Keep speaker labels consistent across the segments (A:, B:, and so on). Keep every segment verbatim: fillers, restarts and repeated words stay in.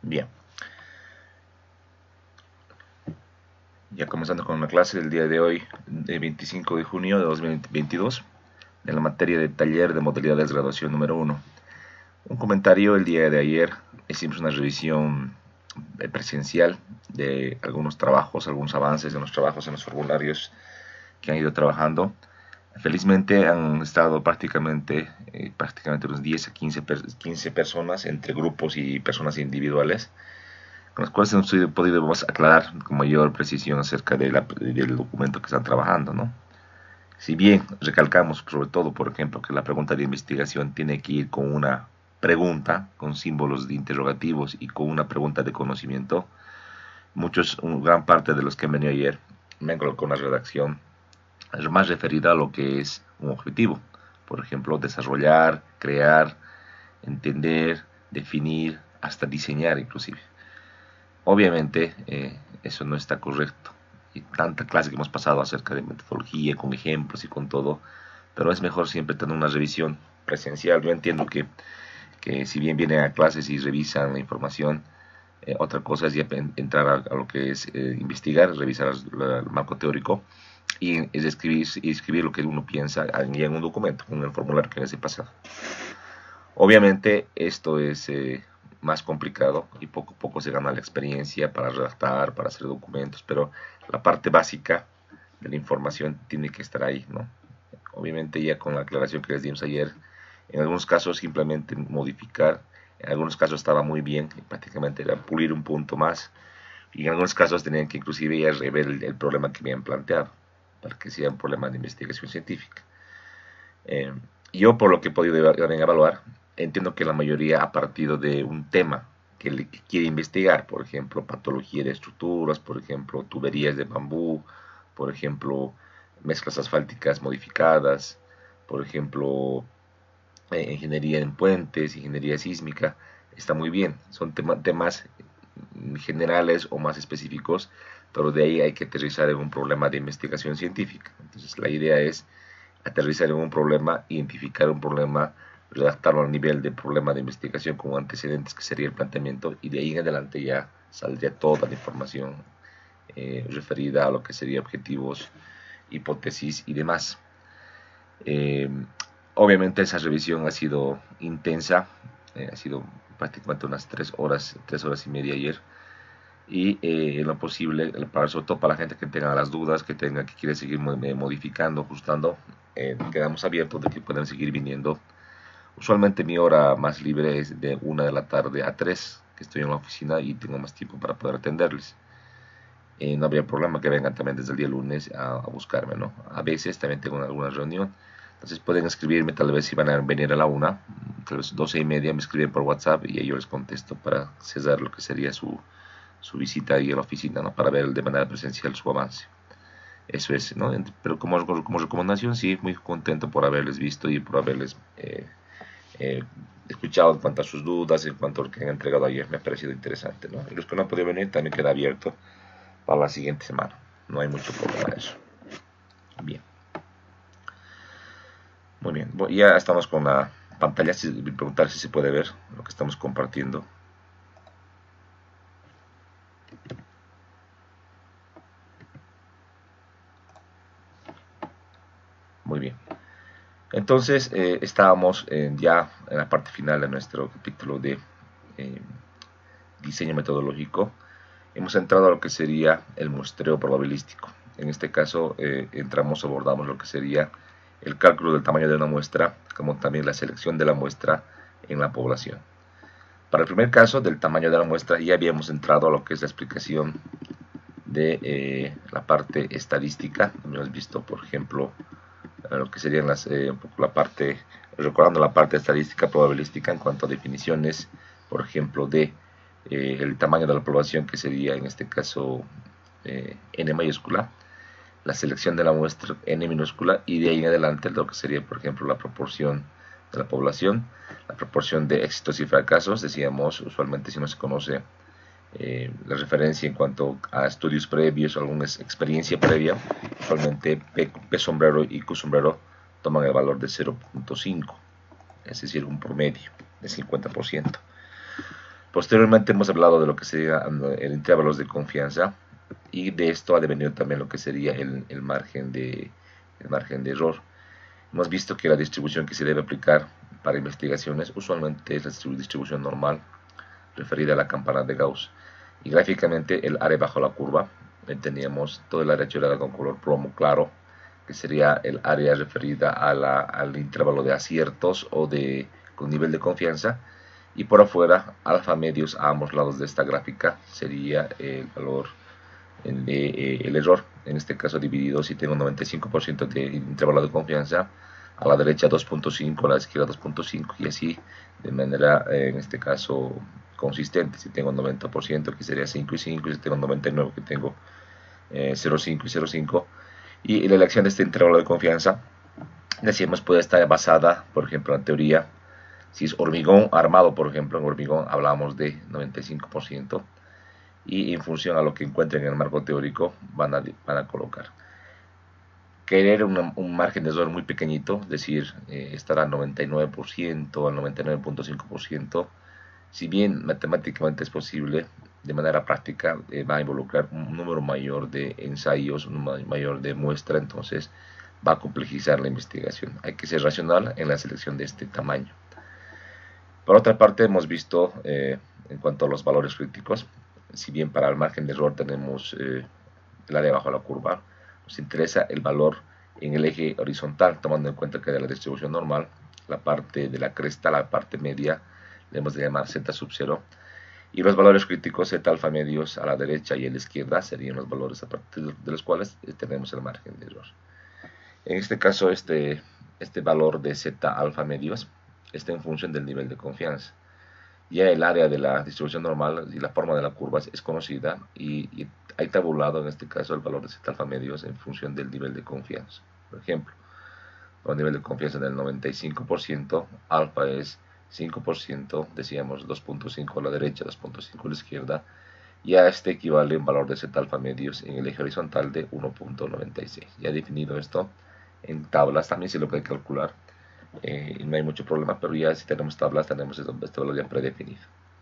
A: Bien, ya comenzando con la clase del día de hoy, de veinticinco de junio de dos mil veintidós, en la materia de taller de modalidades de graduación número uno. Un comentario: el día de ayer hicimos una revisión presencial de algunos trabajos, algunos avances de los trabajos en los formularios que han ido trabajando. Felizmente han estado prácticamente, eh, prácticamente unos diez a quince, quince personas entre grupos y personas individuales, con las cuales hemos podido aclarar con mayor precisión acerca de la, del documento que están trabajando, ¿no? Si bien recalcamos sobre todo, por ejemplo, que la pregunta de investigación tiene que ir con una pregunta, con símbolos de interrogativos y con una pregunta de conocimiento, muchos, gran parte de los que han venido ayer me han colocado una redacción más referida a lo que es un objetivo. Por ejemplo, desarrollar, crear, entender, definir, hasta diseñar inclusive. Obviamente eh, eso no está correcto. Y tanta clase que hemos pasado acerca de metodología, con ejemplos y con todo, pero es mejor siempre tener una revisión presencial. Yo entiendo que, que si bien vienen a clases y revisan la información, eh, otra cosa es ya entrar a, a lo que es eh, investigar, revisar la, el marco teórico y es escribir, y escribir lo que uno piensa en un documento, en el formulario que les he pasado. Obviamente esto es eh, más complicado y poco a poco se gana la experiencia para redactar, para hacer documentos, pero la parte básica de la información tiene que estar ahí, ¿no? Obviamente ya con la aclaración que les dimos ayer, en algunos casos simplemente modificar, en algunos casos estaba muy bien, prácticamente era pulir un punto más, y en algunos casos tenían que inclusive ya rever el, el problema que habían planteado, para que sea un problema de investigación científica. Eh, yo, por lo que he podido evaluar, entiendo que la mayoría ha partido de un tema que, le, que quiere investigar, por ejemplo, patología de estructuras, por ejemplo, tuberías de bambú, por ejemplo, mezclas asfálticas modificadas, por ejemplo, eh, ingeniería en puentes, ingeniería sísmica. Está muy bien, son tema, temas generales o más específicos, pero de ahí hay que aterrizar en un problema de investigación científica. Entonces, la idea es aterrizar en un problema, identificar un problema, redactarlo a nivel de problema de investigación como antecedentes, que sería el planteamiento, y de ahí en adelante ya saldría toda la información eh, referida a lo que sería objetivos, hipótesis y demás. Eh, obviamente esa revisión ha sido intensa, eh, ha sido prácticamente unas tres horas, tres horas y media ayer, y eh, en lo posible, para, sobre todo para la gente que tenga las dudas, que tenga que quiere seguir modificando, ajustando, eh, quedamos abiertos de que puedan seguir viniendo. Usualmente mi hora más libre es de una de la tarde a tres, que estoy en la oficina y tengo más tiempo para poder atenderles. Eh, no habría problema que vengan también desde el día lunes a, a buscarme, ¿no? A veces también tengo alguna reunión, entonces pueden escribirme tal vez si van a venir a la una, tal vez doce y media me escriben por WhatsApp y yo les contesto para cesar lo que sería su, su visita ahí a la oficina, ¿no? Para ver de manera presencial su avance. Eso es, ¿no? Pero como, como recomendación, sí, muy contento por haberles visto y por haberles eh, eh, escuchado en cuanto a sus dudas, en cuanto a lo que han entregado ayer. Me ha parecido interesante, ¿no? Y los que no han podido venir también queda abierto para la siguiente semana. No hay mucho problema en eso. Bien. Muy bien. Ya estamos con la pantalla. Si, preguntar si se puede ver lo que estamos compartiendo. Muy bien. Entonces, eh, estábamos eh, ya en la parte final de nuestro capítulo de eh, diseño metodológico. Hemos entrado a lo que sería el muestreo probabilístico. En este caso, eh, entramos, abordamos lo que sería el cálculo del tamaño de una muestra, como también la selección de la muestra en la población. Para el primer caso, del tamaño de la muestra, ya habíamos entrado a lo que es la explicación de eh, la parte estadística. Hemos visto, por ejemplo, lo que serían las, eh, un poco la parte, recordando la parte estadística probabilística en cuanto a definiciones, por ejemplo, de eh, el tamaño de la población, que sería en este caso eh, n mayúscula, la selección de la muestra n minúscula, y de ahí en adelante lo que sería, por ejemplo, la proporción de la población, la proporción de éxitos y fracasos. Decíamos, usualmente si no se conoce eh, la referencia en cuanto a estudios previos o alguna experiencia previa, usualmente P, P sombrero y Q sombrero toman el valor de cero punto cinco, es decir, un promedio de cincuenta por ciento. Posteriormente hemos hablado de lo que sería el intervalos de confianza, y de esto ha devenido también lo que sería el, el, margen de, el margen de error. Hemos visto que la distribución que se debe aplicar para investigaciones usualmente es la distribución normal, referida a la campana de Gauss, y gráficamente el área bajo la curva, teníamos todo el área chorada con color plomo claro, que sería el área referida a la, al intervalo de aciertos o de con nivel de confianza, y por afuera alfa medios a ambos lados de esta gráfica sería el valor de eh, el error, en este caso dividido. Si tengo noventa y cinco por ciento de intervalo de confianza, a la derecha dos punto cinco, a la izquierda dos punto cinco, y así de manera eh, en este caso consistente. Si tengo noventa por ciento, que sería cinco y cinco, y si tengo noventa y nueve, que tengo eh, cero punto cinco y cero punto cinco. Y la elección de este intervalo de confianza, decíamos, puede estar basada, por ejemplo, en la teoría. Si es hormigón armado, por ejemplo, en hormigón hablamos de noventa y cinco por ciento, y en función a lo que encuentren en el marco teórico van a, van a colocar. Querer una, un margen de error muy pequeñito, es decir, eh, estar al noventa y nueve por ciento, al noventa y nueve punto cinco por ciento, si bien matemáticamente es posible, de manera práctica eh, va a involucrar un número mayor de ensayos, un número mayor de muestra, entonces va a complejizar la investigación. Hay que ser racional en la selección de este tamaño. Por otra parte, hemos visto eh, en cuanto a los valores críticos, si bien para el margen de error tenemos eh, el área bajo la curva, nos interesa el valor en el eje horizontal, tomando en cuenta que de la distribución normal, la parte de la cresta, la parte media, le hemos de llamar z sub cero, y los valores críticos z alfa medios a la derecha y a la izquierda serían los valores a partir de los cuales tenemos el margen de error. En este caso, este, este valor de z alfa medios está en función del nivel de confianza. Ya el área de la distribución normal y la forma de la curva es conocida, y, y hay tabulado en este caso el valor de z alfa medios en función del nivel de confianza. Por ejemplo, con nivel de confianza del noventa y cinco por ciento, alfa es cinco por ciento, decíamos dos punto cinco a la derecha, dos punto cinco a la izquierda, y a este equivale un valor de z alfa medios en el eje horizontal de uno punto noventa y seis. Ya he definido esto en tablas, también se lo puede calcular. Eh, no hay mucho problema, pero ya si tenemos tablas tenemos este valor ya predefinido.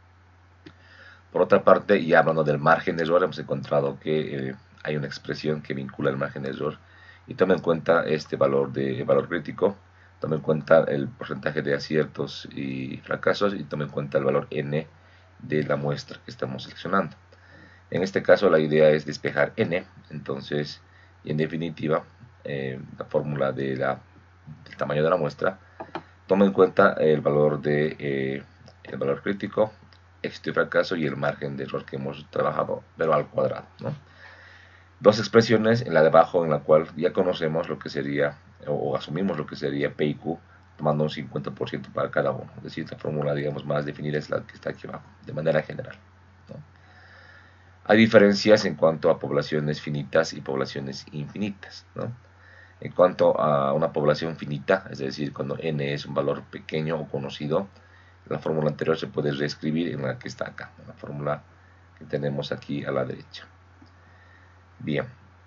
A: Por otra parte, ya hablando del margen de error, hemos encontrado que eh, hay una expresión que vincula el margen de error y toma en cuenta este valor de valor crítico, toma en cuenta el porcentaje de aciertos y fracasos, y toma en cuenta el valor n de la muestra que estamos seleccionando. En este caso la idea es despejar n, entonces, y en definitiva, eh, la fórmula de la el tamaño de la muestra toma en cuenta el valor de eh, el valor crítico, éxito y fracaso, y el margen de error que hemos trabajado, pero al cuadrado, ¿no? Dos expresiones, en la de abajo, en la cual ya conocemos lo que sería, o, o asumimos lo que sería P y Q, tomando un cincuenta por ciento para cada uno. Es decir, la fórmula, digamos, más definida es la que está aquí abajo, de manera general, ¿no? Hay diferencias en cuanto a poblaciones finitas y poblaciones infinitas, ¿no? En cuanto a una población finita, es decir, cuando n es un valor pequeño o conocido, la fórmula anterior se puede reescribir en la que está acá, la fórmula que tenemos aquí a la derecha. Bien,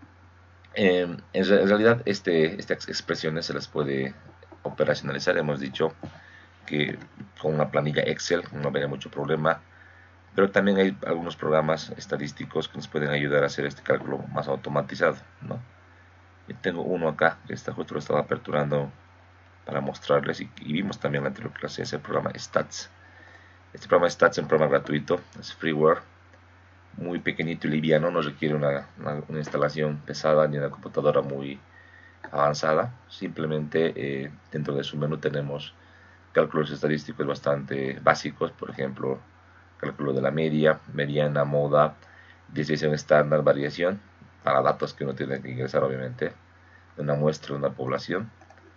A: eh, en, re en realidad este, estas expresiones se las puede operacionalizar. Hemos dicho que con una planilla Excel no habría mucho problema, pero también hay algunos programas estadísticos que nos pueden ayudar a hacer este cálculo más automatizado, ¿no? Yo tengo uno acá que está, justo lo estaba aperturando para mostrarles, y, y vimos también en la anterior clase, es el programa Stats. Este programa Stats es un programa gratuito, es freeware, muy pequeñito y liviano, no requiere una, una, una instalación pesada ni una computadora muy avanzada. Simplemente eh, dentro de su menú tenemos cálculos estadísticos bastante básicos, por ejemplo, cálculo de la media, mediana, moda, desviación estándar, variación, para datos que uno tiene que ingresar, obviamente, de una muestra de una población.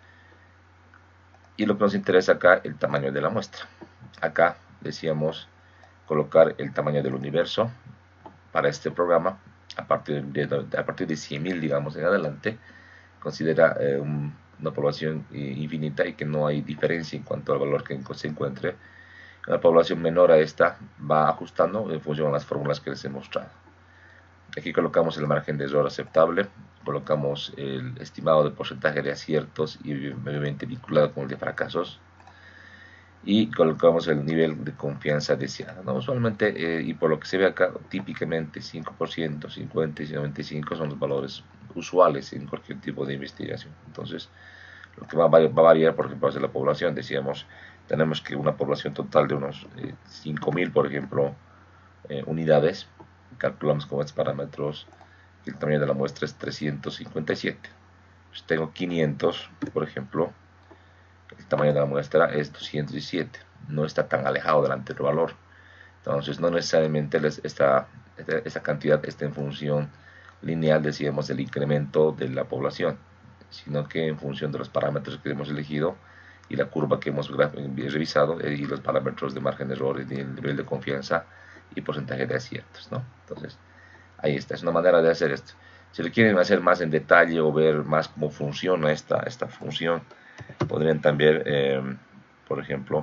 A: Y lo que nos interesa acá, el tamaño de la muestra. Acá decíamos colocar el tamaño del universo para este programa a partir de, a partir de cien mil, digamos, en adelante. Considera eh, un, una población eh, infinita, y que no hay diferencia en cuanto al valor que se encuentre. Una población menor a esta va ajustando en función de las fórmulas que les he mostrado. Aquí colocamos el margen de error aceptable, colocamos el estimado de porcentaje de aciertos y obviamente vinculado con el de fracasos. y colocamos el nivel de confianza deseado, ¿no? Usualmente, eh, y por lo que se ve acá, típicamente cinco por ciento, cincuenta y noventa y cinco son los valores usuales en cualquier tipo de investigación. Entonces, lo que va a, va a variar, por ejemplo, es la población. Decíamos, tenemos que una población total de unos eh, cinco mil, por ejemplo, eh, unidades. Calculamos con estos parámetros que el tamaño de la muestra es trescientos cincuenta y siete. Pues tengo quinientos, por ejemplo, el tamaño de la muestra es doscientos diecisiete. No está tan alejado del anterior valor. Entonces, no necesariamente esta, esta, esta cantidad está en función lineal, decíamos, del incremento de la población, sino que en función de los parámetros que hemos elegido y la curva que hemos revisado, y los parámetros de margen de error, y el nivel de confianza y porcentaje de aciertos, ¿no? Entonces, ahí está, es una manera de hacer esto. Si lo quieren hacer más en detalle o ver más cómo funciona esta, esta función, podrían también, eh, por ejemplo,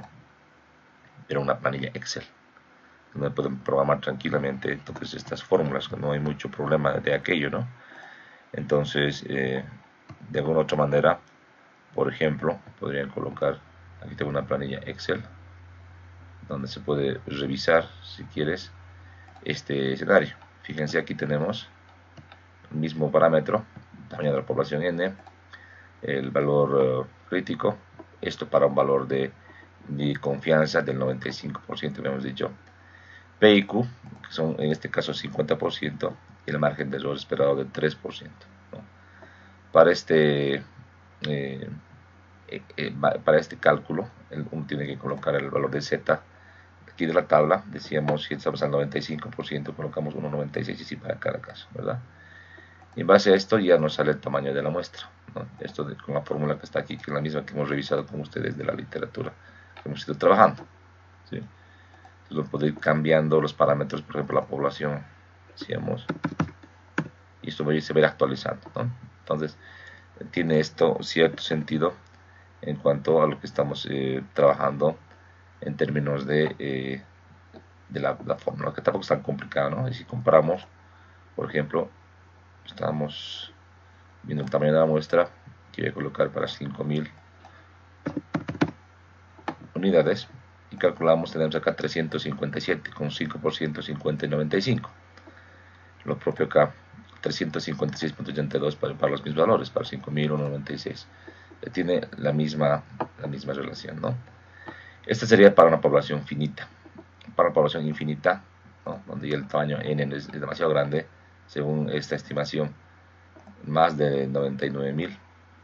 A: ver una planilla Excel, donde pueden programar tranquilamente entonces estas fórmulas, que no hay mucho problema de aquello, ¿no? Entonces, eh, de alguna otra manera, por ejemplo, podrían colocar, aquí tengo una planilla Excel, donde se puede revisar, si quieres, este escenario. Fíjense, aquí tenemos el mismo parámetro, tamaño de la población N, el valor uh, crítico, esto para un valor de, de confianza del noventa y cinco por ciento, lo hemos dicho, P y Q, que son en este caso cincuenta por ciento, y el margen de error esperado de tres por ciento, ¿no? Para este eh, eh, para este cálculo, uno tiene que colocar el valor de Z aquí de la tabla. Decíamos, si estamos al noventa y cinco por ciento, colocamos uno coma noventa y seis y así para cada caso, ¿verdad? Y en base a esto ya nos sale el tamaño de la muestra, ¿no? Esto de, con la fórmula que está aquí, que es la misma que hemos revisado con ustedes de la literatura que hemos ido trabajando, ¿sí? Entonces, lo puedo ir cambiando los parámetros, por ejemplo, la población, decíamos, y esto se va a ir actualizando, ¿no? Entonces, tiene esto cierto sentido en cuanto a lo que estamos eh, trabajando en términos de, eh, de la, la fórmula, que tampoco es tan complicado, ¿no? Y si comparamos, por ejemplo, estamos viendo el tamaño de la muestra, que voy a colocar para cinco mil unidades, y calculamos, tenemos acá trescientos cincuenta y siete, con cinco por ciento, cincuenta y noventa y cinco. Lo propio acá, trescientos cincuenta y seis punto ochenta y dos para, para los mismos valores, para cinco mil, uno coma noventa y seis. Tiene la misma, la misma relación, ¿no? Esta sería para una población finita. Para una población infinita, ¿no? Donde ya el tamaño N es demasiado grande, según esta estimación, más de noventa y nueve mil,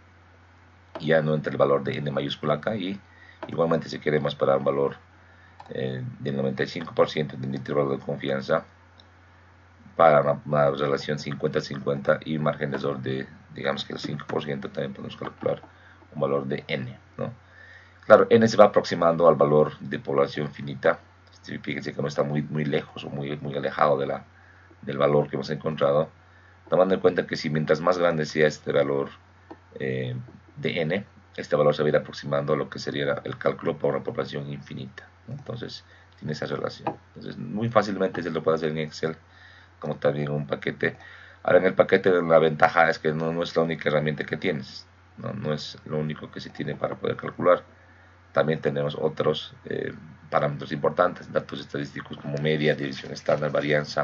A: ya no entra el valor de N mayúscula acá, y igualmente si queremos para un valor eh, del noventa y cinco por ciento del intervalo de confianza, para una, una relación cincuenta cincuenta y margen de error de, digamos que el cinco por ciento, también podemos calcular un valor de N, ¿no? Claro, N se va aproximando al valor de población finita. Fíjense que no está muy, muy lejos o muy, muy alejado de la, del valor que hemos encontrado, tomando en cuenta que si mientras más grande sea este valor eh, de N, este valor se va a ir aproximando a lo que sería el cálculo para una población infinita, ¿no? Entonces, tiene esa relación. Entonces, muy fácilmente se lo puede hacer en Excel, como también en un paquete. Ahora, en el paquete la ventaja es que no, no es la única herramienta que tienes, ¿no? No es lo único que se tiene para poder calcular. También tenemos otros eh, parámetros importantes, datos estadísticos como media, división estándar, varianza.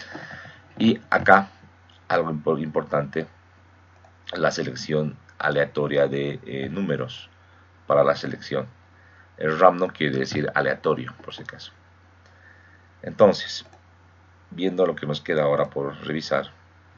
A: Y acá, algo importante, la selección aleatoria de eh, números para la selección. El random quiere decir aleatorio, por si acaso. Entonces, viendo lo que nos queda ahora por revisar,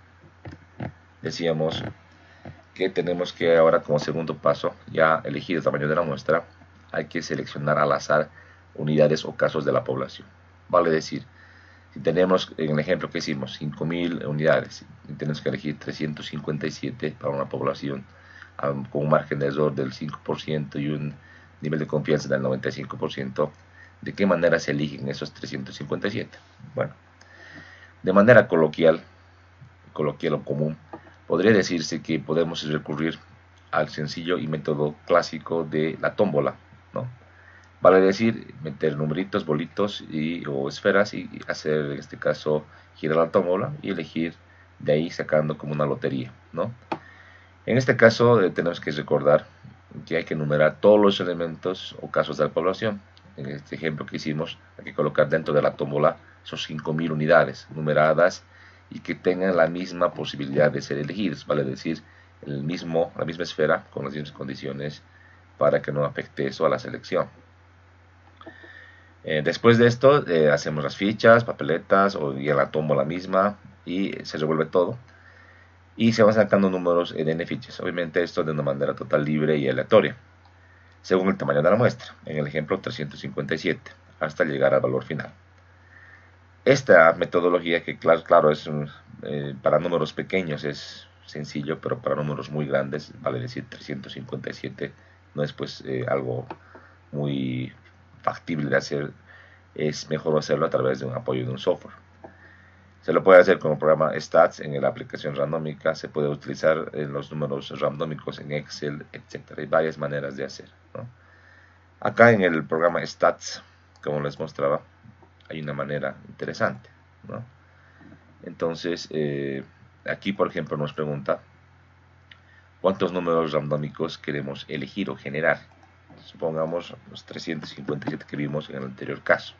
A: decíamos que tenemos que ahora, como segundo paso, ya elegir el tamaño de la muestra, hay que seleccionar al azar unidades o casos de la población. Vale decir, si tenemos, en el ejemplo que hicimos, cinco mil unidades, y tenemos que elegir trescientos cincuenta y siete para una población um, con un margen de error del cinco por ciento y un nivel de confianza del noventa y cinco por ciento, ¿de qué manera se eligen esos trescientos cincuenta y siete? Bueno, de manera coloquial, coloquial o común, podría decirse que podemos recurrir al sencillo y método clásico de la tómbola, ¿no? Vale decir, meter numeritos, bolitos y, o esferas y hacer, en este caso, girar la tómbola y elegir de ahí sacando como una lotería, ¿no? En este caso eh, tenemos que recordar que hay que numerar todos los elementos o casos de la población. En este ejemplo que hicimos, hay que colocar dentro de la tómbola esos cinco mil unidades numeradas y que tengan la misma posibilidad de ser elegidos, vale decir, el mismo, la misma esfera con las mismas condiciones para que no afecte eso a la selección. Eh, después de esto, eh, hacemos las fichas, papeletas o ya la tómbola misma y se revuelve todo. Y se van sacando números en N fichas. Obviamente esto de una manera total libre y aleatoria, según el tamaño de la muestra, en el ejemplo trescientos cincuenta y siete, hasta llegar al valor final. Esta metodología, que claro, claro es eh, para números pequeños es sencillo, pero para números muy grandes, vale decir trescientos cincuenta y siete, no es pues eh, algo muy factible de hacer, es mejor hacerlo a través de un apoyo de un software. Se lo puede hacer con el programa Stats en la aplicación randómica, se puede utilizar en los números randómicos en Excel, etcétera. Hay varias maneras de hacer, ¿no? Acá en el programa Stats, como les mostraba, hay una manera interesante, ¿no? Entonces, eh, aquí por ejemplo nos pregunta cuántos números randómicos queremos elegir o generar. Supongamos los trescientos cincuenta y siete que vimos en el anterior caso.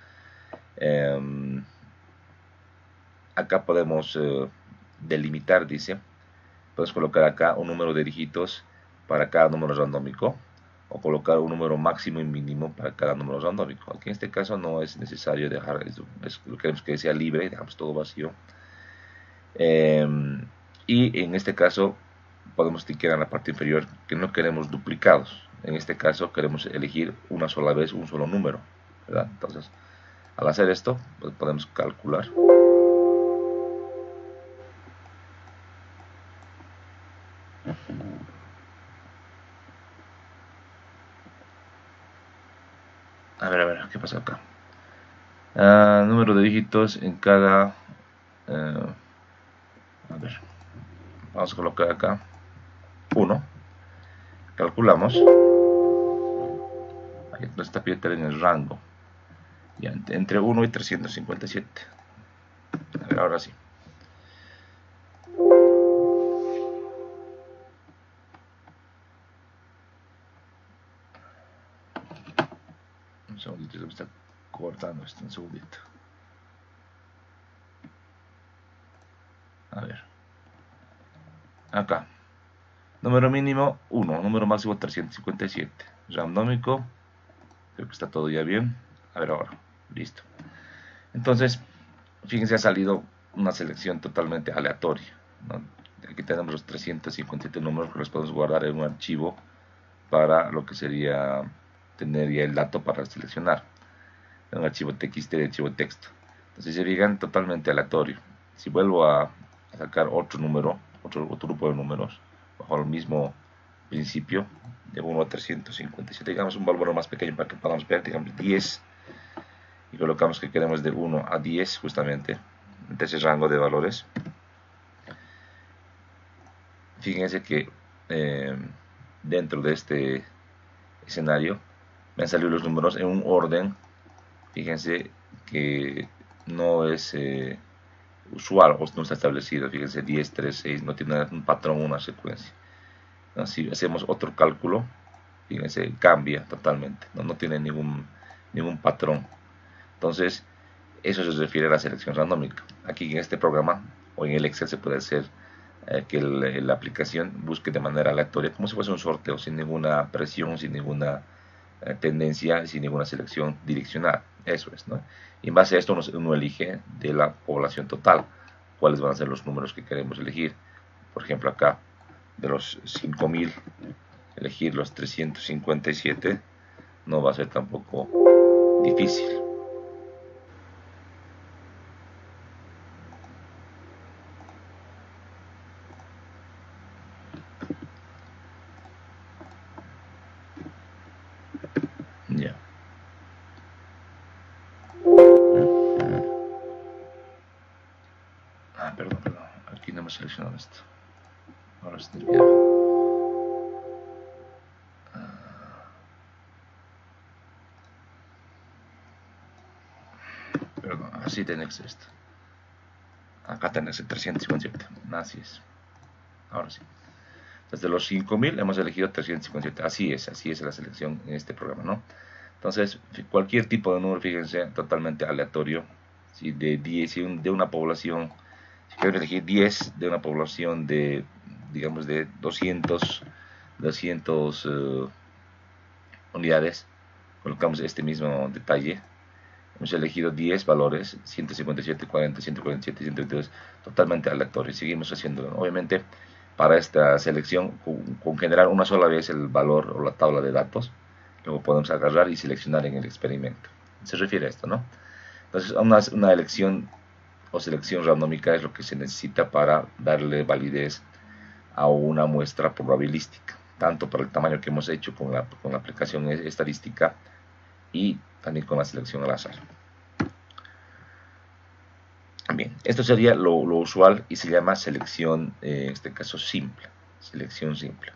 A: Eh, acá podemos eh, delimitar, dice, puedes colocar acá un número de dígitos para cada número randómico o colocar un número máximo y mínimo para cada número randómico. Aquí en este caso no es necesario dejar, es, es, lo queremos que sea libre, dejamos todo vacío. Eh, y en este caso podemos indicar en la parte inferior que no queremos duplicados. En este caso queremos elegir una sola vez un solo número, ¿verdad? Entonces, al hacer esto, pues podemos calcular. A ver, a ver, ¿qué pasa acá? Uh, número de dígitos en cada... Uh, a ver, vamos a colocar acá uno. Calculamos. Ahí está Peter en el rango. Ya, entre uno y trescientos cincuenta y siete. A ver, ahora sí. Un segundito, se me está cortando esto, un segundito. A ver. Acá. Número mínimo uno, número máximo trescientos cincuenta y siete. Randómico. Creo que está todo ya bien. A ver ahora. Listo. Entonces, fíjense, ha salido una selección totalmente aleatoria, ¿no? Aquí tenemos los trescientos cincuenta y siete números que los podemos guardar en un archivo para lo que sería tener ya el dato para seleccionar. En un archivo T X T, de archivo texto. Entonces, se fijan, totalmente aleatorio. Si vuelvo a sacar otro número, otro, otro grupo de números, bajo el mismo principio, de uno a trescientos cincuenta y siete, digamos un valor más pequeño para que podamos ver, digamos diez, y colocamos que queremos de uno a diez justamente, entre ese rango de valores. Fíjense que eh, dentro de este escenario me han salido los números en un orden, fíjense que no es eh, usual o no está establecido. Fíjense, diez, tres, seis, no tiene un patrón, una secuencia. ¿No? Si hacemos otro cálculo, fíjense, cambia totalmente, no, no tiene ningún, ningún patrón. Entonces, eso se refiere a la selección randómica. Aquí en este programa o en el Excel se puede hacer eh, que el, la aplicación busque de manera aleatoria, como si fuese un sorteo, sin ninguna presión, sin ninguna eh, tendencia, sin ninguna selección direccional. Eso es, ¿no? Y en base a esto uno, uno elige de la población total cuáles van a ser los números que queremos elegir. Por ejemplo, acá de los cinco mil, elegir los trescientos cincuenta y siete no va a ser tampoco difícil. Ya. Ah, perdón, perdón. Aquí no hemos seleccionado esto. Ahora está enviado. Perdón, así tenés esto. Acá tenés el trescientos cincuenta y siete. Así es. Ahora sí. Desde los cinco mil hemos elegido trescientos cincuenta y siete. Así es, así es la selección en este programa, ¿no? Entonces, cualquier tipo de número, fíjense, totalmente aleatorio. Si de diez, de una población, si quiero elegir diez de una población de, digamos, de doscientos, doscientos uh, unidades, colocamos este mismo detalle. Hemos elegido diez valores, ciento cincuenta y siete, cuarenta, ciento cuarenta y siete, ciento veintidós, totalmente aleatorio. Seguimos haciéndolo. Obviamente, para esta selección, con, con generar una sola vez el valor o la tabla de datos, luego podemos agarrar y seleccionar en el experimento. Se refiere a esto, ¿no? Entonces, una, una elección o selección randómica es lo que se necesita para darle validez a una muestra probabilística, tanto para el tamaño que hemos hecho con la, con la aplicación estadística y también con la selección al azar. Bien, esto sería lo, lo usual y se llama selección, eh, en este caso simple, selección simple.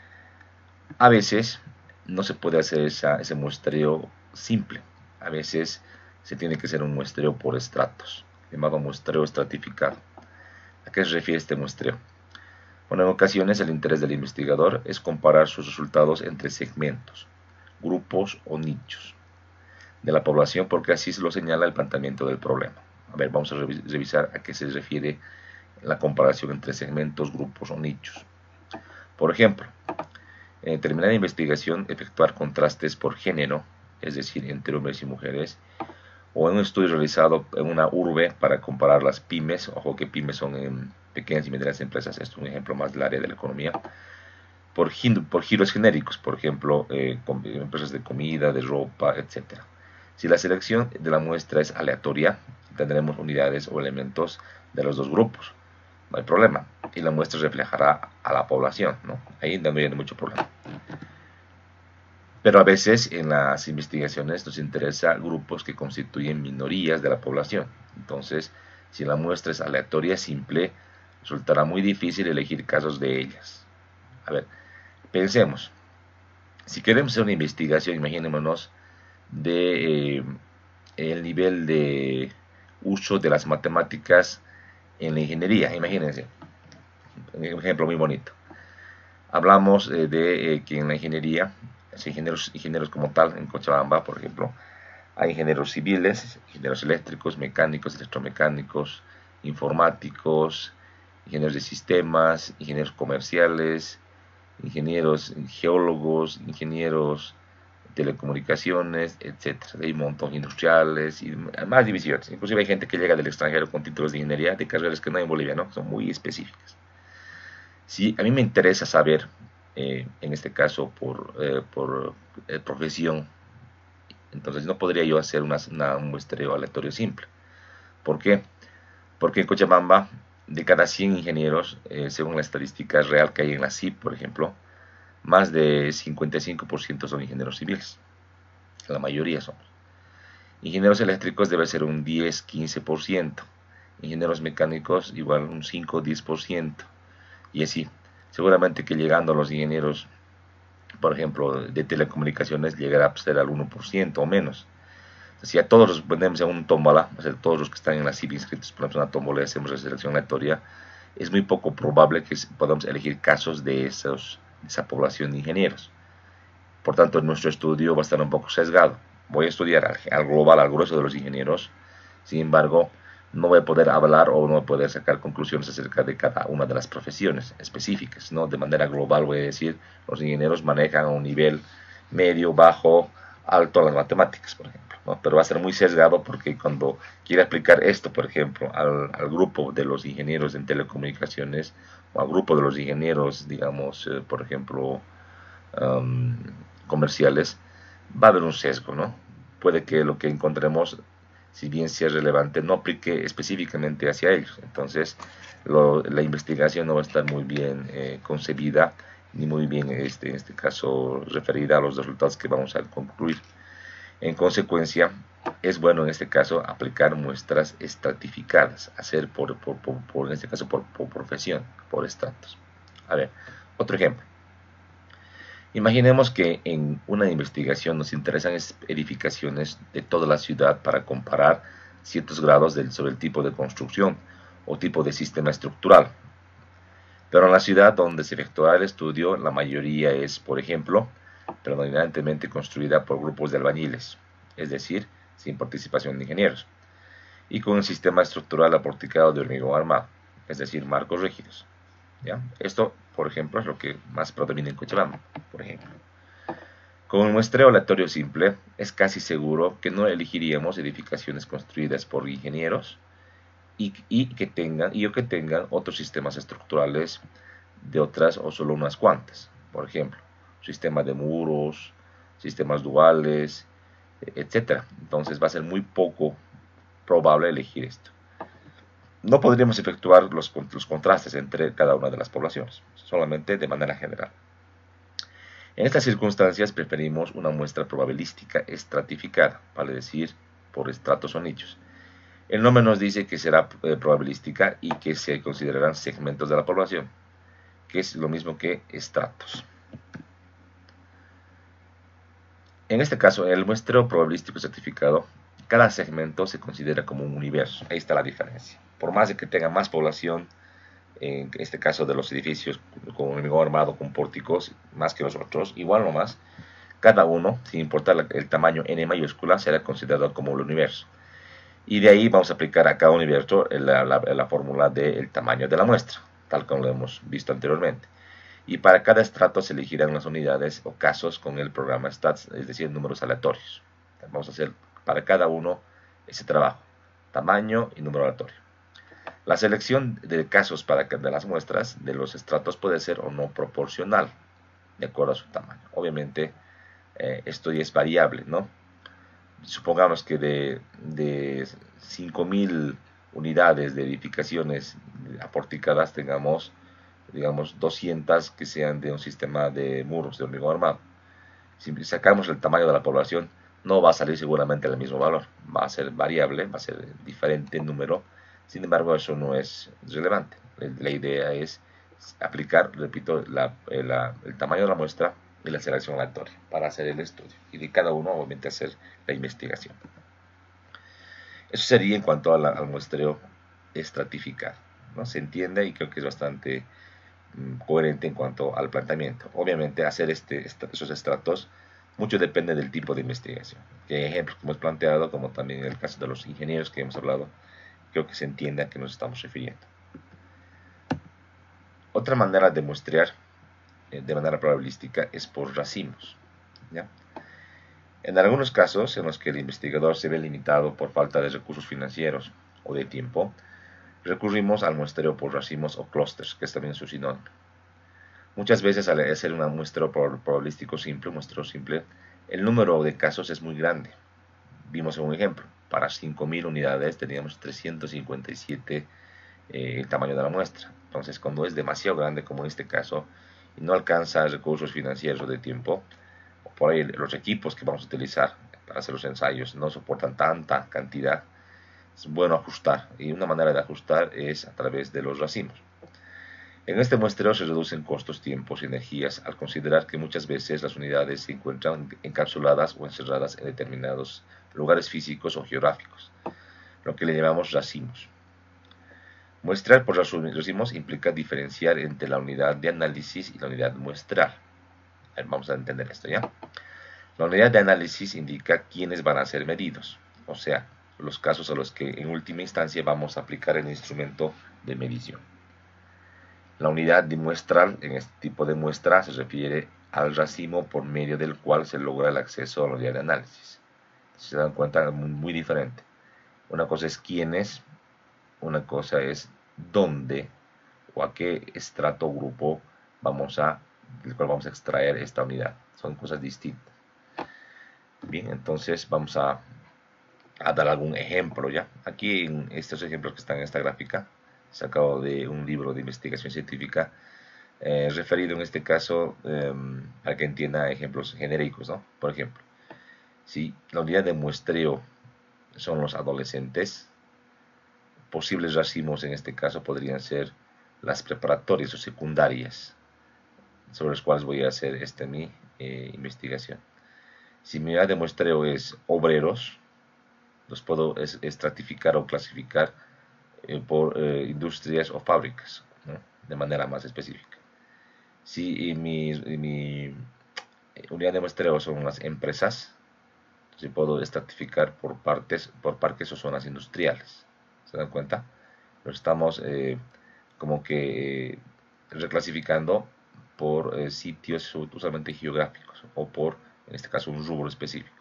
A: A veces no se puede hacer esa, ese muestreo simple, a veces se tiene que hacer un muestreo por estratos, llamado muestreo estratificado. ¿A qué se refiere este muestreo? Bueno, en ocasiones el interés del investigador es comparar sus resultados entre segmentos, grupos o nichos de la población, porque así se lo señala el planteamiento del problema. A ver, vamos a revisar a qué se refiere la comparación entre segmentos, grupos o nichos. Por ejemplo, en determinada investigación, efectuar contrastes por género, es decir, entre hombres y mujeres, o en un estudio realizado en una urbe para comparar las pymes, ojo que pymes son en pequeñas y medianas empresas, esto es un ejemplo más del área de la economía, por, por giros genéricos, por ejemplo, eh, empresas de comida, de ropa, etcétera. Si la selección de la muestra es aleatoria, tendremos unidades o elementos de los dos grupos. No hay problema. Y la muestra reflejará a la población, ¿no? Ahí no hay mucho problema. Pero a veces en las investigaciones nos interesa grupos que constituyen minorías de la población. Entonces, si la muestra es aleatoria simple, resultará muy difícil elegir casos de ellas. A ver, pensemos. Si queremos hacer una investigación, imaginémonos, de eh, el nivel de uso de las matemáticas en la ingeniería. Imagínense, un ejemplo muy bonito. Hablamos eh, de eh, que en la ingeniería, ingenieros, ingenieros como tal, en Cochabamba, por ejemplo, hay ingenieros civiles, ingenieros eléctricos, mecánicos, electromecánicos, informáticos, ingenieros de sistemas, ingenieros comerciales, ingenieros geólogos, ingenieros telecomunicaciones, etcétera. Hay un montón industriales y más divisiones. Inclusive hay gente que llega del extranjero con títulos de ingeniería de carreras que no hay en Bolivia, ¿no? Son muy específicas. Si a mí me interesa saber, eh, en este caso por, eh, por eh, profesión, entonces no podría yo hacer una, una, un muestreo aleatorio simple. ¿Por qué? Porque en Cochabamba, de cada cien ingenieros, eh, según la estadística real que hay en la C I P, por ejemplo, más de cincuenta y cinco por ciento son ingenieros civiles. La mayoría somos. Ingenieros eléctricos debe ser un diez a quince por ciento. Ingenieros mecánicos igual un cinco a diez por ciento. Y así. Seguramente que llegando a los ingenieros, por ejemplo, de telecomunicaciones, llegará a ser al uno por ciento o menos. Si a todos los ponemos en un tómbola, o sea, todos los que están en la C I P inscritos por una tómbola y hacemos la selección aleatoria, es muy poco probable que podamos elegir casos de esos esa población de ingenieros. Por tanto, nuestro estudio va a estar un poco sesgado. Voy a estudiar al, al global, al grueso de los ingenieros. Sin embargo, no voy a poder hablar o no voy a poder sacar conclusiones acerca de cada una de las profesiones específicas, ¿no? De manera global voy a decir, los ingenieros manejan a un nivel medio, bajo, alto las matemáticas, por ejemplo, ¿no? Pero va a ser muy sesgado porque cuando quiera aplicar esto, por ejemplo, al, al grupo de los ingenieros en telecomunicaciones o al grupo de los ingenieros, digamos, eh, por ejemplo, um, comerciales, va a haber un sesgo, ¿no? Puede que lo que encontremos, si bien sea relevante, no aplique específicamente hacia ellos. Entonces, lo, la investigación no va a estar muy bien eh, concebida, ni muy bien, este, en este caso, referida a los resultados que vamos a concluir. En consecuencia, es bueno en este caso aplicar muestras estratificadas, hacer por, por, por, por en este caso por, por profesión, por estratos. A ver, otro ejemplo. Imaginemos que en una investigación nos interesan edificaciones de toda la ciudad para comparar ciertos grados del, sobre el tipo de construcción o tipo de sistema estructural. Pero en la ciudad donde se efectuará el estudio, la mayoría es, por ejemplo, predominantemente construida por grupos de albañiles, es decir, sin participación de ingenieros, y con un sistema estructural aporticado de hormigón armado, es decir, marcos rígidos. ¿Ya? Esto, por ejemplo, es lo que más predomina en Cochabamba, por ejemplo. Con un muestreo aleatorio simple, es casi seguro que no elegiríamos edificaciones construidas por ingenieros y, y que tengan, y o que tengan otros sistemas estructurales de otras o solo unas cuantas. Por ejemplo, sistema de muros, sistemas duales, etcétera. Entonces va a ser muy poco probable elegir esto. No podríamos efectuar los, los contrastes entre cada una de las poblaciones, solamente de manera general. En estas circunstancias preferimos una muestra probabilística estratificada, vale decir, por estratos o nichos. El nombre nos dice que será eh, probabilística y que se considerarán segmentos de la población, que es lo mismo que estratos. En este caso, en el muestreo probabilístico estratificado, cada segmento se considera como un universo. Ahí está la diferencia. Por más de que tenga más población, en este caso de los edificios con hormigón armado, con pórticos, más que los otros, igual o más, cada uno, sin importar el tamaño n mayúscula, será considerado como el universo. Y de ahí vamos a aplicar a cada universo la, la, la fórmula del tamaño de la muestra, tal como lo hemos visto anteriormente. Y para cada estrato se elegirán las unidades o casos con el programa stats, es decir, números aleatorios. Vamos a hacer para cada uno ese trabajo, tamaño y número aleatorio. La selección de casos para de las muestras de los estratos puede ser o no proporcional, de acuerdo a su tamaño. Obviamente, eh, esto ya es variable, ¿no? Supongamos que de, de cinco mil unidades de edificaciones aporticadas tengamos, digamos, doscientas que sean de un sistema de muros de hormigón armado. Si sacamos el tamaño de la población, no va a salir seguramente el mismo valor. Va a ser variable, va a ser diferente el número. Sin embargo, eso no es relevante. La idea es aplicar, repito, la, la, el tamaño de la muestra y la selección aleatoria para hacer el estudio. Y de cada uno, obviamente, hacer la investigación. Eso sería en cuanto a la, al muestreo estratificado, ¿no? Se entiende y creo que es bastante mm, coherente en cuanto al planteamiento. Obviamente, hacer este, esos estratos mucho depende del tipo de investigación. Que hay ejemplos que hemos planteado, como también en el caso de los ingenieros que hemos hablado, creo que se entiende a qué nos estamos refiriendo. Otra manera de muestrear eh, de manera probabilística es por racimos, ¿ya? En algunos casos en los que el investigador se ve limitado por falta de recursos financieros o de tiempo, recurrimos al muestreo por racimos o clústeres, que es también su sinónimo. Muchas veces al hacer un muestreo probabilístico simple, un muestreo simple, el número de casos es muy grande. Vimos un ejemplo, para cinco mil unidades teníamos trescientos cincuenta y siete eh, el tamaño de la muestra. Entonces, cuando es demasiado grande, como en este caso, y no alcanza recursos financieros o de tiempo, o por ahí los equipos que vamos a utilizar para hacer los ensayos no soportan tanta cantidad, es bueno ajustar. Y una manera de ajustar es a través de los racimos. En este muestreo se reducen costos, tiempos y energías al considerar que muchas veces las unidades se encuentran encapsuladas o encerradas en determinados lugares físicos o geográficos, lo que le llamamos racimos. Muestrar por racimos implica diferenciar entre la unidad de análisis y la unidad muestral. Vamos a entender esto, ¿ya? La unidad de análisis indica quiénes van a ser medidos, o sea, los casos a los que en última instancia vamos a aplicar el instrumento de medición. La unidad de muestral en este tipo de muestra se refiere al racimo por medio del cual se logra el acceso a la unidad de análisis. Se dan cuenta, muy, muy diferente. Una cosa es quiénes, una cosa es dónde o a qué estrato o grupo vamos a, del cual vamos a extraer esta unidad. Son cosas distintas. Bien, entonces vamos a, a dar algún ejemplo ya. Aquí en estos ejemplos que están en esta gráfica, sacado de un libro de investigación científica, eh, referido en este caso eh, para que entienda ejemplos genéricos, ¿no? Por ejemplo, si la unidad de muestreo son los adolescentes, posibles racimos en este caso podrían ser las preparatorias o secundarias, sobre las cuales voy a hacer esta mi eh, investigación. Si mi unidad de muestreo es obreros, los puedo estratificar o clasificar eh, por eh, industrias o fábricas, ¿no? de manera más específica. Si mi, mi unidad de muestreo son las empresas, entonces puedo estratificar por partes, por parques o zonas industriales. ¿Se dan cuenta? Lo estamos eh, como que eh, reclasificando por eh, sitios usualmente geográficos o por, en este caso, un rubro específico.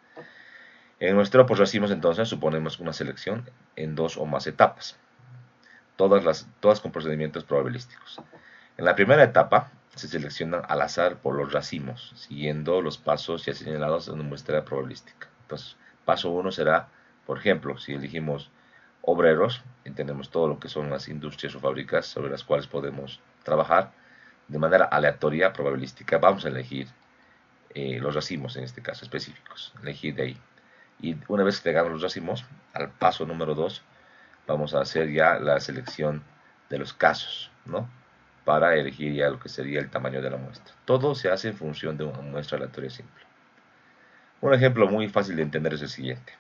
A: En nuestro pues racimos entonces suponemos una selección en dos o más etapas, todas, las, todas con procedimientos probabilísticos. En la primera etapa se seleccionan al azar por los racimos, siguiendo los pasos ya señalados en una muestra probabilística. Entonces, paso uno será, por ejemplo, si elegimos obreros, entendemos todo lo que son las industrias o fábricas sobre las cuales podemos trabajar, de manera aleatoria, probabilística, vamos a elegir eh, los racimos en este caso específicos, elegir de ahí. Y una vez que tengamos los racimos, al paso número dos, vamos a hacer ya la selección de los casos, ¿no? Para elegir ya lo que sería el tamaño de la muestra. Todo se hace en función de una muestra aleatoria simple. Un ejemplo muy fácil de entender es el siguiente.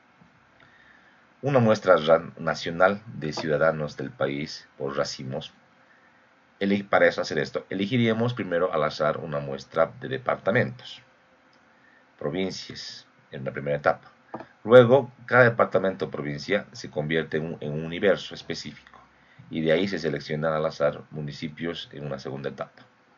A: Una muestra nacional de ciudadanos del país por racimos. Para hacer esto, elegiríamos primero al azar una muestra de departamentos, provincias, en la primera etapa. Luego, cada departamento o provincia se convierte en un, en un universo específico y de ahí se seleccionan al azar municipios en una segunda etapa.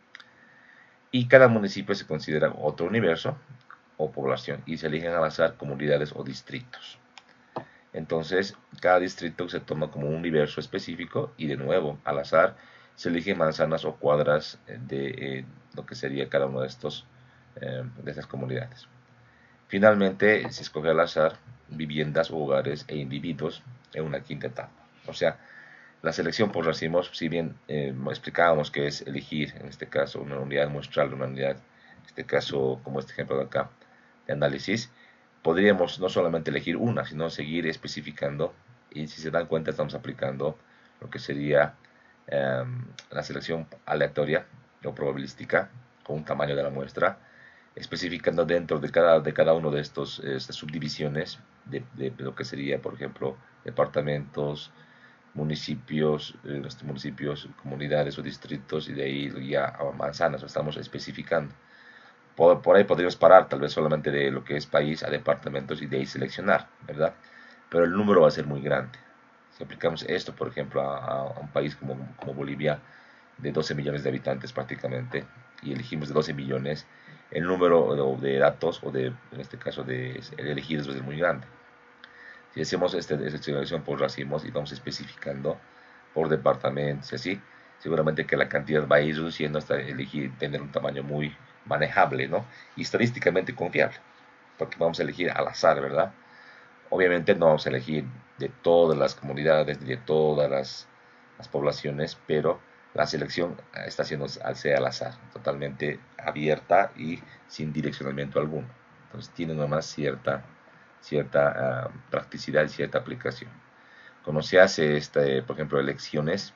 A: Y cada municipio se considera otro universo o población y se eligen al azar comunidades o distritos. Entonces, cada distrito se toma como un universo específico y de nuevo, al azar, se eligen manzanas o cuadras de eh, lo que sería cada una de, estos, eh, de estas comunidades. Finalmente, se escoge al azar viviendas, hogares e individuos en una quinta etapa. O sea, la selección por racimos, si bien eh, explicábamos que es elegir, en este caso, una unidad muestral, una unidad, en este caso, como este ejemplo de acá, de análisis, podríamos no solamente elegir una, sino seguir especificando, y si se dan cuenta estamos aplicando lo que sería eh, la selección aleatoria o probabilística con un tamaño de la muestra, especificando dentro de cada, de cada uno de estos estas subdivisiones de, de, de lo que sería, por ejemplo, departamentos, municipios, eh, municipios, comunidades o distritos, y de ahí ya a manzanas, lo estamos especificando. Por, por ahí podríamos parar, tal vez solamente de lo que es país a departamentos y de ahí seleccionar, ¿verdad? Pero el número va a ser muy grande. Si aplicamos esto, por ejemplo, a, a un país como, como Bolivia, de doce millones de habitantes prácticamente, y elegimos de doce millones, el número de datos, o de, en este caso de elegidos, va a ser muy grande. Si hacemos esta selección por racimos y vamos especificando por departamentos y así, seguramente que la cantidad va a ir reduciendo hasta elegir tener un tamaño muy manejable, ¿no? Y estadísticamente confiable, porque vamos a elegir al azar, ¿verdad? Obviamente no vamos a elegir de todas las comunidades, de todas las, las poblaciones, pero la selección está haciendo al azar, totalmente abierta y sin direccionamiento alguno. Entonces tiene nomás cierta, cierta uh, practicidad y cierta aplicación. Cuando se hace, este, por ejemplo, elecciones,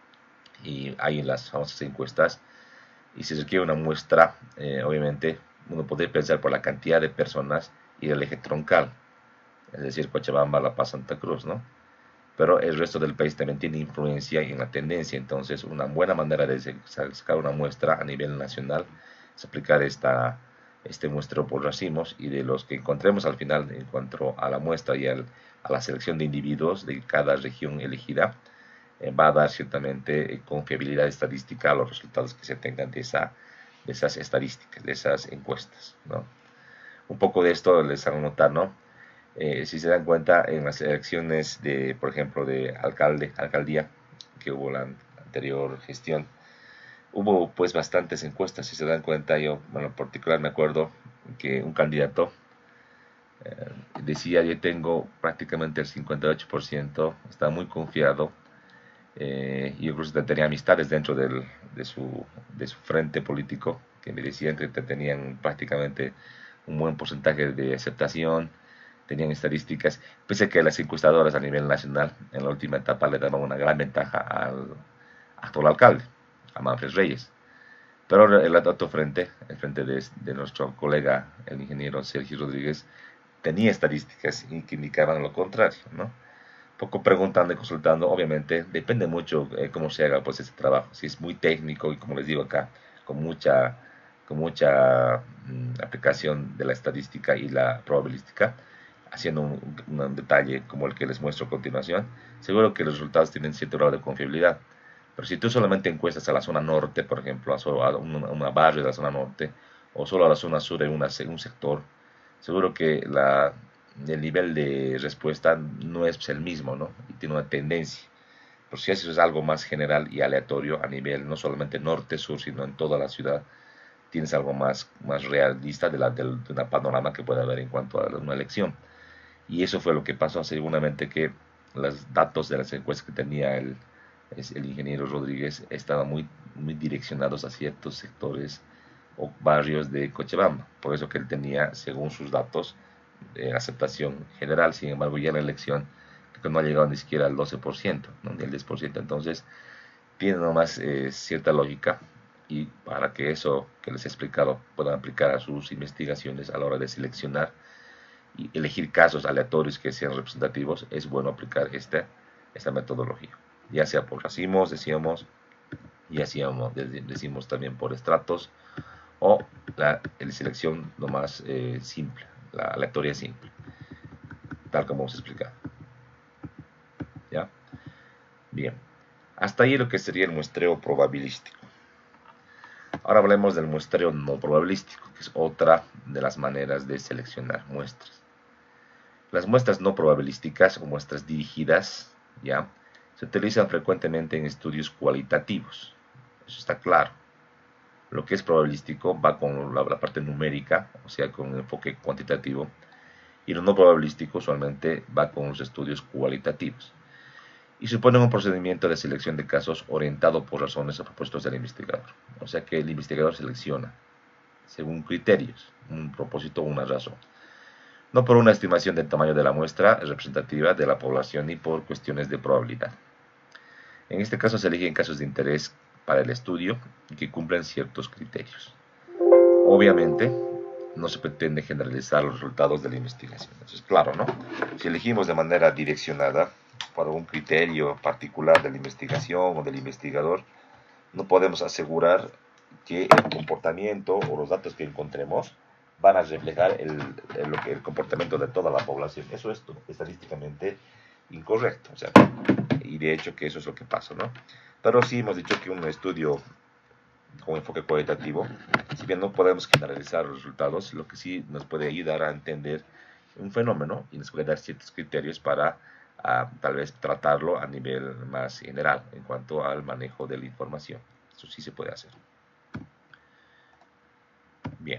A: y hay en las famosas encuestas, y se requiere una muestra, eh, obviamente uno podría pensar por la cantidad de personas y el eje troncal, es decir, Cochabamba, La Paz, Santa Cruz, ¿no? Pero el resto del país también tiene influencia en la tendencia, entonces una buena manera de sacar una muestra a nivel nacional es aplicar esta, este muestreo por racimos, y de los que encontremos al final en cuanto a la muestra y al, a la selección de individuos de cada región elegida, eh, va a dar ciertamente eh, confiabilidad estadística a los resultados que se tengan de, esa, de esas estadísticas, de esas encuestas, ¿no? Un poco de esto les hago notar, ¿no? Eh, si se dan cuenta, en las elecciones de, por ejemplo, de alcalde, alcaldía, que hubo la anterior gestión, hubo pues bastantes encuestas. Si se dan cuenta, yo, bueno, en particular me acuerdo que un candidato eh, decía: yo tengo prácticamente el cincuenta y ocho por ciento, estaba muy confiado, eh, y incluso tenía amistades dentro del, de, su, de su frente político que me decían que tenían prácticamente un buen porcentaje de aceptación, tenían estadísticas, pese a que las encuestadoras a nivel nacional en la última etapa le daban una gran ventaja al actual alcalde, a Manfred Reyes. Pero el otro frente, el frente de, de nuestro colega, el ingeniero Sergio Rodríguez, tenía estadísticas que indicaban lo contrario, ¿no? poco preguntando y consultando, obviamente, depende mucho eh, cómo se haga pues este trabajo. Si es muy técnico y como les digo acá, con mucha, con mucha mm, aplicación de la estadística y la probabilística, haciendo un, un detalle como el que les muestro a continuación, seguro que los resultados tienen cierto grado de confiabilidad. Pero si tú solamente encuestas a la zona norte, por ejemplo, a, solo a una, una barrio de la zona norte, o solo a la zona sur en una, un sector, seguro que la, el nivel de respuesta no es el mismo, ¿no? Y tiene una tendencia. Por si eso es algo más general y aleatorio a nivel no solamente norte-sur, sino en toda la ciudad, tienes algo más, más realista de, la, de, de una panorama que puede haber en cuanto a una elección. Y eso fue lo que pasó, seguramente que los datos de las encuestas que tenía el, el ingeniero Rodríguez estaban muy, muy direccionados a ciertos sectores o barrios de Cochabamba. Por eso que él tenía, según sus datos, eh, aceptación general. Sin embargo, ya en la elección que no ha llegado ni siquiera al doce por ciento, ¿no? Ni al diez por ciento. Entonces, tiene nomás eh, cierta lógica, y para que eso que les he explicado puedan aplicar a sus investigaciones a la hora de seleccionar y elegir casos aleatorios que sean representativos, es bueno aplicar esta, esta metodología, ya sea por racimos, decíamos, y hacíamos, decimos también por estratos, o la, la selección lo más eh, simple, la aleatoria simple, tal como hemos explicado. ¿Ya? Bien, hasta ahí lo que sería el muestreo probabilístico. Ahora hablemos del muestreo no probabilístico, que es otra de las maneras de seleccionar muestras. Las muestras no probabilísticas o muestras dirigidas, ¿ya?, se utilizan frecuentemente en estudios cualitativos. Eso está claro. Lo que es probabilístico va con la, la parte numérica, o sea, con un enfoque cuantitativo, y lo no probabilístico usualmente va con los estudios cualitativos, y suponen un procedimiento de selección de casos orientado por razones o propósitos del investigador. O sea que el investigador selecciona según criterios, un propósito o una razón, no por una estimación del tamaño de la muestra representativa de la población ni por cuestiones de probabilidad. En este caso se eligen casos de interés para el estudio y que cumplen ciertos criterios. Obviamente, no se pretende generalizar los resultados de la investigación. Eso es claro, ¿no? Si elegimos de manera direccionada para un criterio particular de la investigación o del investigador, no podemos asegurar que el comportamiento o los datos que encontremos van a reflejar el, el, el comportamiento de toda la población. Eso es estadísticamente incorrecto. O sea, y de hecho que eso es lo que pasa, ¿no? Pero sí hemos dicho que un estudio con enfoque cualitativo, si bien no podemos generalizar los resultados, lo que sí nos puede ayudar a entender un fenómeno y nos puede dar ciertos criterios para uh, tal vez tratarlo a nivel más general en cuanto al manejo de la información. Eso sí se puede hacer. Bien.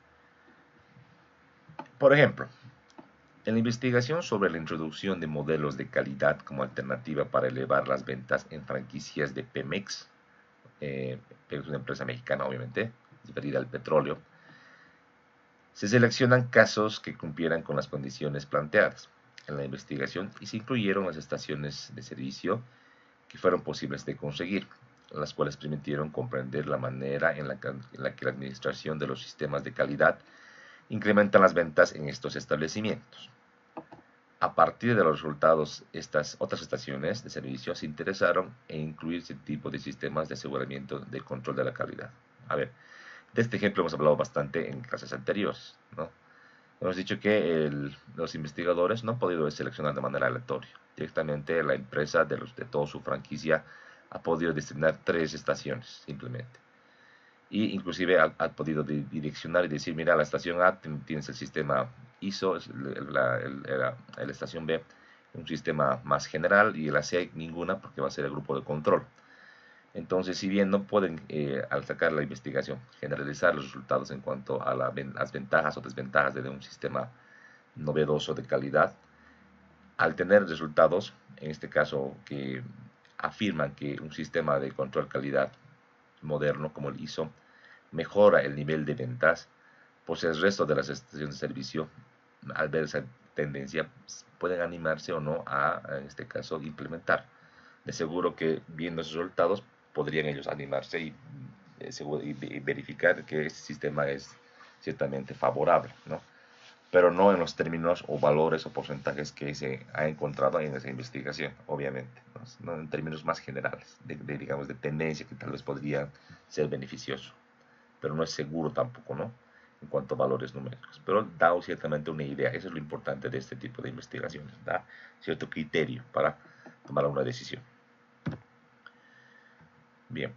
A: Por ejemplo, en la investigación sobre la introducción de modelos de calidad como alternativa para elevar las ventas en franquicias de Pemex, eh, es una empresa mexicana obviamente, referida al petróleo, se seleccionan casos que cumplieran con las condiciones planteadas en la investigación y se incluyeron las estaciones de servicio que fueron posibles de conseguir, las cuales permitieron comprender la manera en la, que, en la que la administración de los sistemas de calidad incrementan las ventas en estos establecimientos. A partir de los resultados, estas otras estaciones de servicio se interesaron en incluir ese tipo de sistemas de aseguramiento de control de la calidad. A ver, de este ejemplo hemos hablado bastante en clases anteriores, ¿no? Hemos dicho que el, los investigadores no han podido seleccionar de manera aleatoria. Directamente la empresa de, los, de toda su franquicia ha podido designar tres estaciones, simplemente. Y inclusive ha, ha podido direccionar y decir, mira, la estación A tienes el sistema I S O, la, el, la, la estación B un sistema más general, y la C ninguna porque va a ser el grupo de control. Entonces, si bien no pueden, eh, al sacar la investigación, generalizar los resultados en cuanto a la, las ventajas o desventajas de un sistema novedoso de calidad, al tener resultados, en este caso que afirman que un sistema de control calidad moderno como el I S O mejora el nivel de ventas, pues el resto de las estaciones de servicio, al ver esa tendencia, pueden animarse o no a, en este caso, implementar. De seguro que viendo esos resultados podrían ellos animarse y, y verificar que este sistema es ciertamente favorable, ¿no? pero no en los términos o valores o porcentajes que se ha encontrado en esa investigación, obviamente, no, no en términos más generales, de, de, digamos, de tendencia que tal vez podría ser beneficioso, pero no es seguro tampoco, ¿no? En cuanto a valores numéricos, pero da ciertamente una idea. Eso es lo importante de este tipo de investigaciones, da cierto criterio para tomar una decisión. Bien,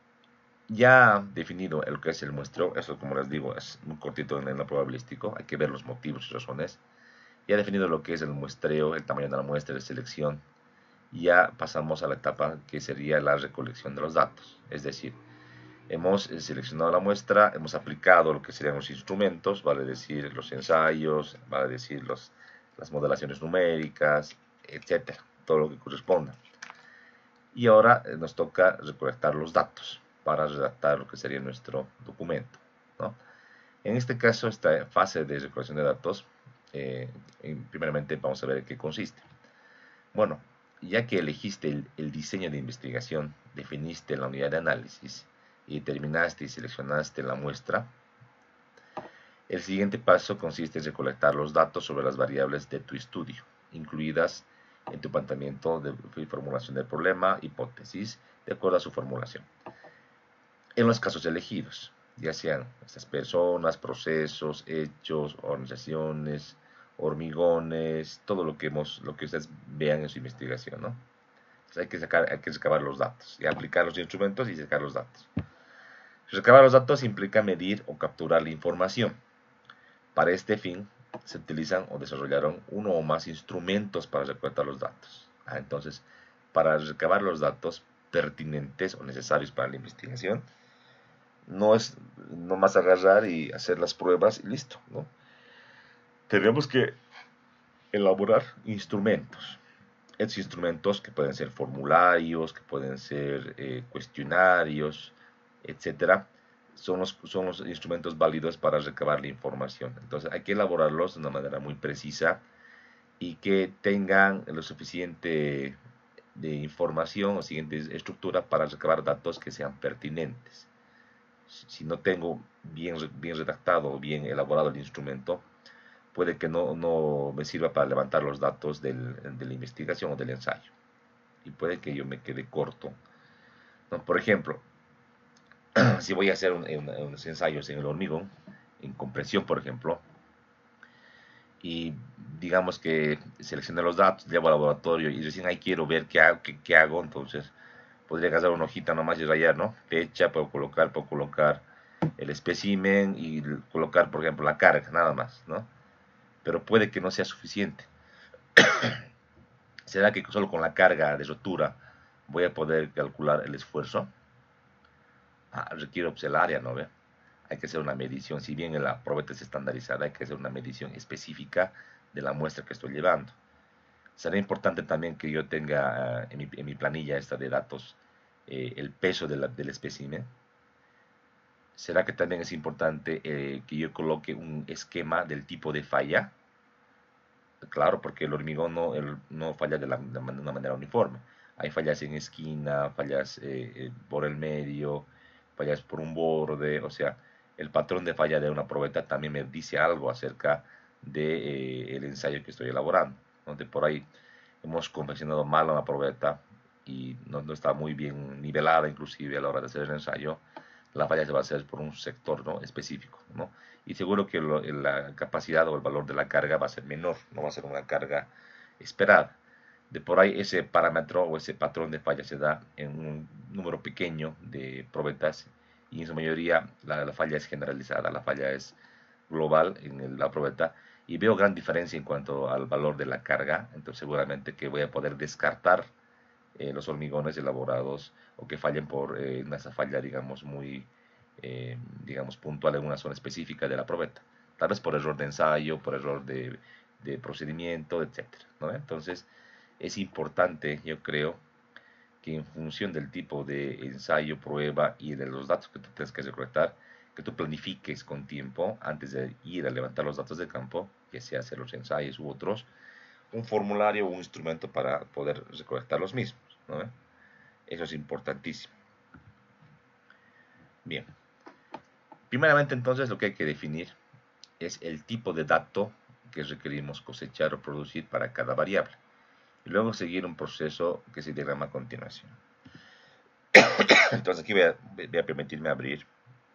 A: ya definido lo que es el muestreo, eso como les digo es muy cortito en el probabilístico, hay que ver los motivos y razones. Ya definido lo que es el muestreo, el tamaño de la muestra de selección, ya pasamos a la etapa que sería la recolección de los datos. Es decir, hemos seleccionado la muestra, hemos aplicado lo que serían los instrumentos, vale decir los ensayos, vale decir los, las modelaciones numéricas, etcétera, todo lo que corresponda. Y ahora nos toca recolectar los datos para redactar lo que sería nuestro documento, ¿no? En este caso, esta fase de recolección de datos, eh, primeramente vamos a ver en qué consiste. Bueno, ya que elegiste el, el diseño de investigación, definiste la unidad de análisis y determinaste y seleccionaste la muestra, el siguiente paso consiste en recolectar los datos sobre las variables de tu estudio, incluidas en tu planteamiento de formulación del problema, hipótesis, de acuerdo a su formulación. En los casos elegidos, ya sean estas personas, procesos, hechos, organizaciones, hormigones, todo lo que, hemos, lo que ustedes vean en su investigación, ¿no? Entonces hay que, sacar, hay que recabar los datos, y aplicar los instrumentos y sacar los datos. Recabar los datos implica medir o capturar la información. Para este fin, se utilizan o desarrollaron uno o más instrumentos para recolectar los datos. Ah, entonces, para recabar los datos pertinentes o necesarios para la investigación, no es nomás agarrar y hacer las pruebas y listo, ¿no? Tenemos que elaborar instrumentos. Estos instrumentos que pueden ser formularios, que pueden ser eh, cuestionarios, etcétera, son los, son los instrumentos válidos para recabar la información. Entonces hay que elaborarlos de una manera muy precisa y que tengan lo suficiente de información o siguiente estructura para recabar datos que sean pertinentes. Si no tengo bien, bien redactado o bien elaborado el instrumento, puede que no, no me sirva para levantar los datos del, de la investigación o del ensayo. Y puede que yo me quede corto, ¿no? Por ejemplo, si voy a hacer un, un, unos ensayos en el hormigón, en compresión, por ejemplo, y digamos que seleccioné los datos, llevo al laboratorio y recién ahí quiero ver qué hago, qué, qué hago entonces podría agarrar una hojita nomás y rayar, ¿no? Fecha, puedo colocar, puedo colocar el espécimen y colocar, por ejemplo, la carga, nada más, ¿no? Pero puede que no sea suficiente. ¿Será que solo con la carga de rotura voy a poder calcular el esfuerzo? Ah, requiere pues, el área, ¿no ve? Hay que hacer una medición, si bien la probeta es estandarizada, hay que hacer una medición específica de la muestra que estoy llevando. Será importante también que yo tenga uh, en, mi, en, mi, planilla esta de datos eh, el peso de la, del espécimen. ¿Será que también es importante eh, que yo coloque un esquema del tipo de falla? Claro, porque el hormigón no, el, no falla de, la, de, una manera uniforme. Hay fallas en esquina, fallas eh, eh, por el medio, fallas por un borde. O sea, el patrón de falla de una probeta también me dice algo acerca del de, eh, ensayo que estoy elaborando. Donde por ahí hemos confeccionado mal una probeta y no, no está muy bien nivelada, inclusive a la hora de hacer el ensayo. La falla se va a hacer por un sector, ¿no?, específico, ¿no? Y seguro que lo, la capacidad o el valor de la carga va a ser menor, no va a ser una carga esperada. De por ahí ese parámetro o ese patrón de falla se da en un número pequeño de probetas y en su mayoría la, la falla es generalizada, la falla es global en el, la probeta, y veo gran diferencia en cuanto al valor de la carga. Entonces seguramente que voy a poder descartar eh, los hormigones elaborados o que fallen por eh, una falla, digamos, muy, eh, digamos, puntual en una zona específica de la probeta. Tal vez por error de ensayo, por error de, de procedimiento, etcétera, ¿no? Entonces, es importante, yo creo, que en función del tipo de ensayo, prueba y de los datos que tú tienes que recolectar, que tú planifiques con tiempo antes de ir a levantar los datos del campo, que sea hacer los ensayos u otros, un formulario o un instrumento para poder recolectar los mismos, ¿no? Eso es importantísimo. Bien. Primeramente, entonces, lo que hay que definir es el tipo de dato que requerimos cosechar o producir para cada variable, y luego seguir un proceso que se diagrama a continuación. Entonces aquí voy a, voy a permitirme abrir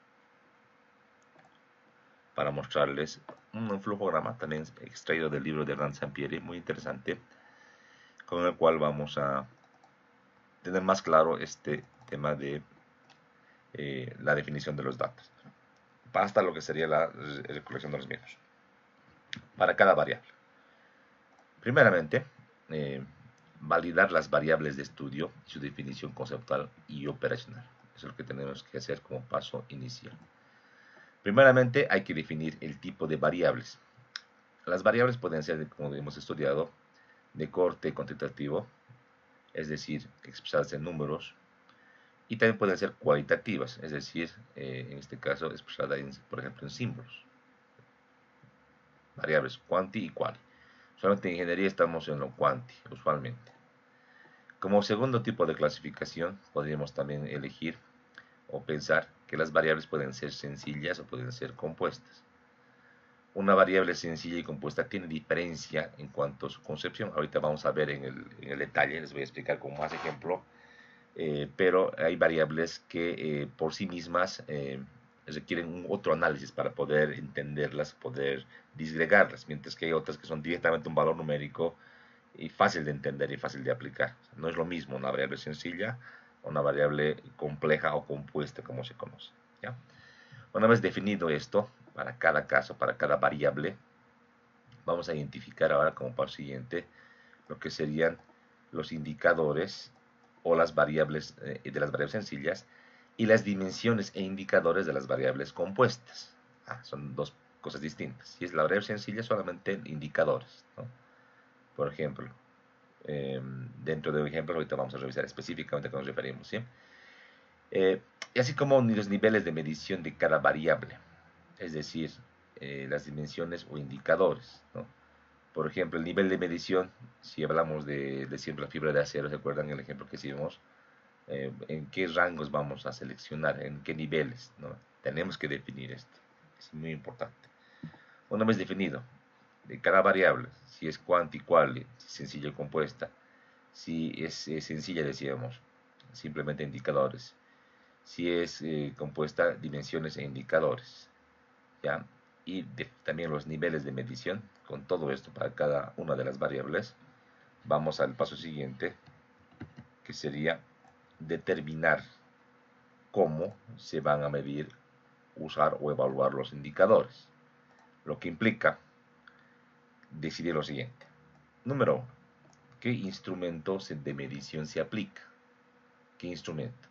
A: para mostrarles un flujograma también extraído del libro de Hernán Sampieri, muy interesante, con el cual vamos a tener más claro este tema de eh, la definición de los datos, hasta lo que sería la recolección de los mismos, para cada variable. Primeramente, eh, validar las variables de estudio y su definición conceptual y operacional. Eso es lo que tenemos que hacer como paso inicial. Primeramente, hay que definir el tipo de variables. Las variables pueden ser, como hemos estudiado, de corte cuantitativo, es decir, expresadas en números, y también pueden ser cualitativas, es decir, eh, en este caso expresadas, en, por ejemplo, en símbolos. Variables quanti y quali. Solamente en ingeniería estamos en lo quanti, usualmente. Como segundo tipo de clasificación, podríamos también elegir o pensar que las variables pueden ser sencillas o pueden ser compuestas. Una variable sencilla y compuesta tiene diferencia en cuanto a su concepción. Ahorita vamos a ver en el, en el detalle, les voy a explicar con más ejemplo, eh, pero hay variables que eh, por sí mismas eh, requieren un otro análisis para poder entenderlas, poder disgregarlas, mientras que hay otras que son directamente un valor numérico y fácil de entender y fácil de aplicar. No es lo mismo una variable sencilla o una variable compleja o compuesta, como se conoce, ¿ya? Una vez definido esto, para cada caso, para cada variable, vamos a identificar ahora como paso siguiente lo que serían los indicadores o las variables eh, de las variables sencillas y las dimensiones e indicadores de las variables compuestas. Ah, son dos cosas distintas. Si es la variable sencilla, solamente indicadores, ¿no? Por ejemplo, eh, dentro de un ejemplo, ahorita vamos a revisar específicamente a qué nos referimos, ¿sí? Eh, y así como los niveles de medición de cada variable, es decir, eh, las dimensiones o indicadores, ¿no? Por ejemplo, el nivel de medición, si hablamos de, de siempre la fibra de acero, ¿se acuerdan el ejemplo que hicimos? Eh, ¿En qué rangos vamos a seleccionar? ¿En qué niveles? ¿No? Tenemos que definir esto, es muy importante. Una vez definido, de cada variable, si es quanti, quali, si es sencilla o compuesta, si es, es sencilla, decíamos, simplemente indicadores, si es eh, compuesta, dimensiones e indicadores, ¿ya? Y de, también los niveles de medición. Con todo esto para cada una de las variables, vamos al paso siguiente, que sería determinar cómo se van a medir, usar o evaluar los indicadores, lo que implica decidir lo siguiente. Número uno, ¿qué instrumento de medición se aplica? ¿Qué instrumento?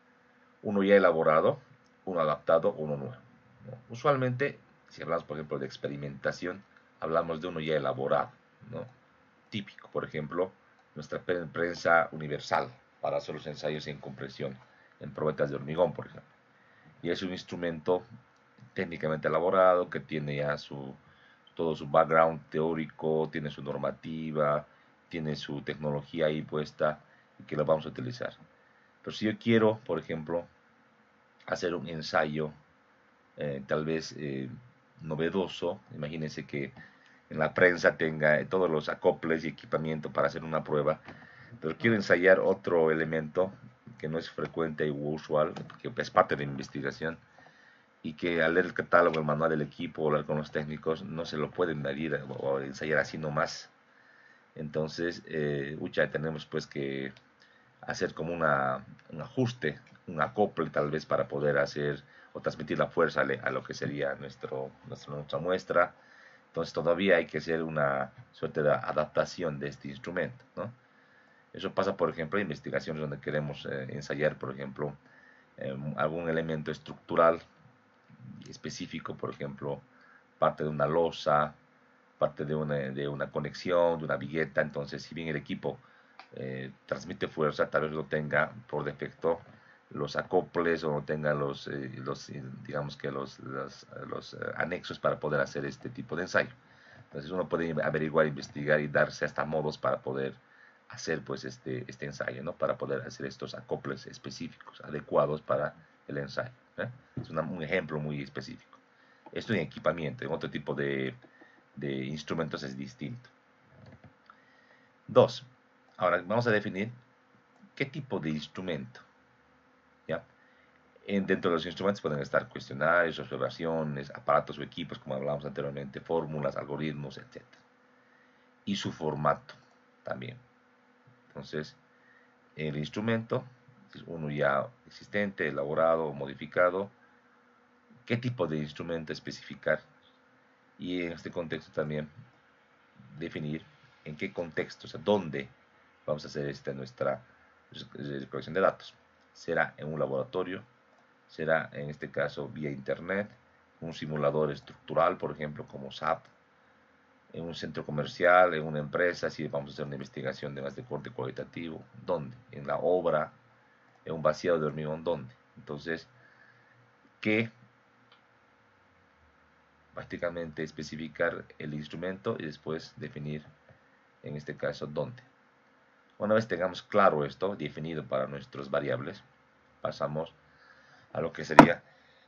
A: Uno ya elaborado, uno adaptado, uno nuevo, ¿no? Usualmente, si hablamos, por ejemplo, de experimentación, hablamos de uno ya elaborado, ¿no? Típico, por ejemplo, nuestra prensa universal para hacer los ensayos en compresión en probetas de hormigón, por ejemplo. Y es un instrumento técnicamente elaborado que tiene ya su, todo su background teórico, tiene su normativa, tiene su tecnología ahí puesta y que lo vamos a utilizar. Pero si yo quiero, por ejemplo, hacer un ensayo eh, tal vez eh, novedoso, imagínense que en la prensa tenga todos los acoples y equipamiento para hacer una prueba, pero quiero ensayar otro elemento que no es frecuente y usual, que es parte de la investigación, y que al leer el catálogo, el manual del equipo o hablar con los técnicos, no se lo pueden medir o ensayar así nomás. Entonces, eh, ucha, tenemos pues que hacer como una, un ajuste, un acople tal vez para poder hacer o transmitir la fuerza a lo que sería nuestro, nuestro, nuestra muestra. Entonces todavía hay que hacer una suerte de adaptación de este instrumento, ¿no? Eso pasa, por ejemplo, en investigaciones donde queremos eh, ensayar, por ejemplo, eh, algún elemento estructural específico, por ejemplo, parte de una losa, parte de una, de una conexión, de una vigueta. Entonces, si bien el equipo eh, transmite fuerza, tal vez no tenga por defecto los acoples o no tenga los, eh, los digamos que los, los, los eh, anexos para poder hacer este tipo de ensayo. Entonces uno puede averiguar, investigar y darse hasta modos para poder hacer pues este, este ensayo, ¿no? Para poder hacer estos acoples específicos, adecuados para el ensayo, ¿eh? Es una, un ejemplo muy específico. Esto en equipamiento, en otro tipo de, de instrumentos es distinto. Dos, ahora vamos a definir qué tipo de instrumento. ¿Ya? En, dentro de los instrumentos pueden estar cuestionarios, observaciones, aparatos o equipos, como hablábamos anteriormente, fórmulas, algoritmos, etcétera. Y su formato también. Entonces, el instrumento es uno ya existente, elaborado o modificado. ¿Qué tipo de instrumento especificar? Y en este contexto también definir en qué contexto, o sea, dónde vamos a hacer esta nuestra recolección de datos. ¿Será en un laboratorio? ¿Será en este caso vía internet? ¿Un simulador estructural, por ejemplo, como S A P? ¿En un centro comercial? ¿En una empresa? Si vamos a hacer una investigación de más de corte cualitativo, ¿dónde? ¿En la obra? ¿En un vaciado de hormigón? ¿Dónde? Entonces, ¿qué? Prácticamente especificar el instrumento y después definir, en este caso, dónde. Una vez tengamos claro esto, definido para nuestras variables, pasamos a lo que sería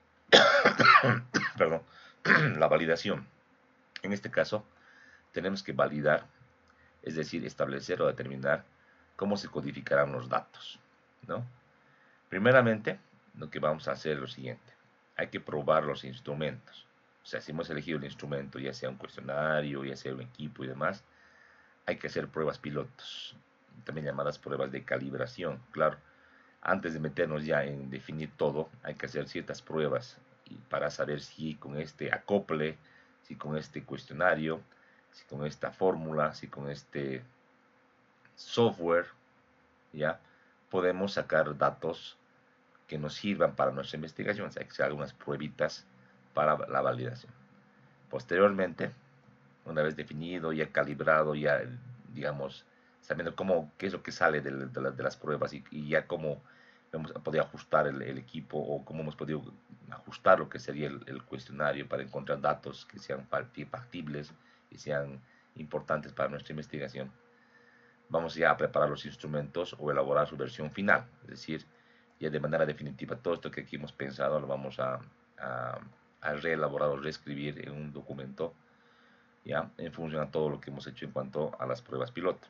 A: perdón, la validación. En este caso, tenemos que validar, es decir, establecer o determinar cómo se codificarán los datos, ¿no? Primeramente, lo que vamos a hacer es lo siguiente. Hay que probar los instrumentos. O sea, si hemos elegido el instrumento, ya sea un cuestionario, ya sea un equipo y demás, hay que hacer pruebas pilotos, también llamadas pruebas de calibración. Claro, antes de meternos ya en definir todo, hay que hacer ciertas pruebas y para saber si con este acople, si con este cuestionario, si con esta fórmula, si con este software, ya podemos sacar datos que nos sirvan para nuestra investigación. O sea, hay que hacer algunas pruebitas para la validación. Posteriormente, una vez definido, ya calibrado, ya digamos, sabiendo cómo, qué es lo que sale de, de, la, de las pruebas y, y, ya cómo hemos podido ajustar el, el, equipo o cómo hemos podido ajustar lo que sería el, el cuestionario para encontrar datos que sean factibles y sean importantes para nuestra investigación. Vamos ya a preparar los instrumentos o elaborar su versión final, es decir, ya de manera definitiva todo esto que aquí hemos pensado lo vamos a, a, a reelaborar o reescribir en un documento, ya en función a todo lo que hemos hecho en cuanto a las pruebas piloto.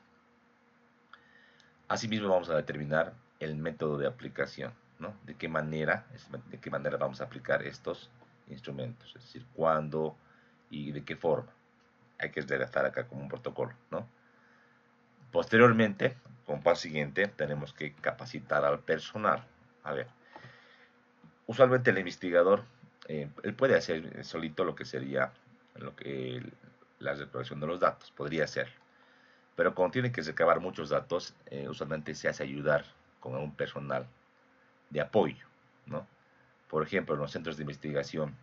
A: Asimismo vamos a determinar el método de aplicación, ¿no? De qué manera, de qué manera vamos a aplicar estos instrumentos, es decir, cuándo y de qué forma. Hay que redactar acá como un protocolo, ¿no? Posteriormente, como paso siguiente, tenemos que capacitar al personal. A ver, usualmente el investigador, eh, él puede hacer solito lo que sería lo que, el, la recolección de los datos, podría ser. Pero cuando tiene que recabar muchos datos, eh, usualmente se hace ayudar con un personal de apoyo, ¿no? Por ejemplo, en los centros de investigación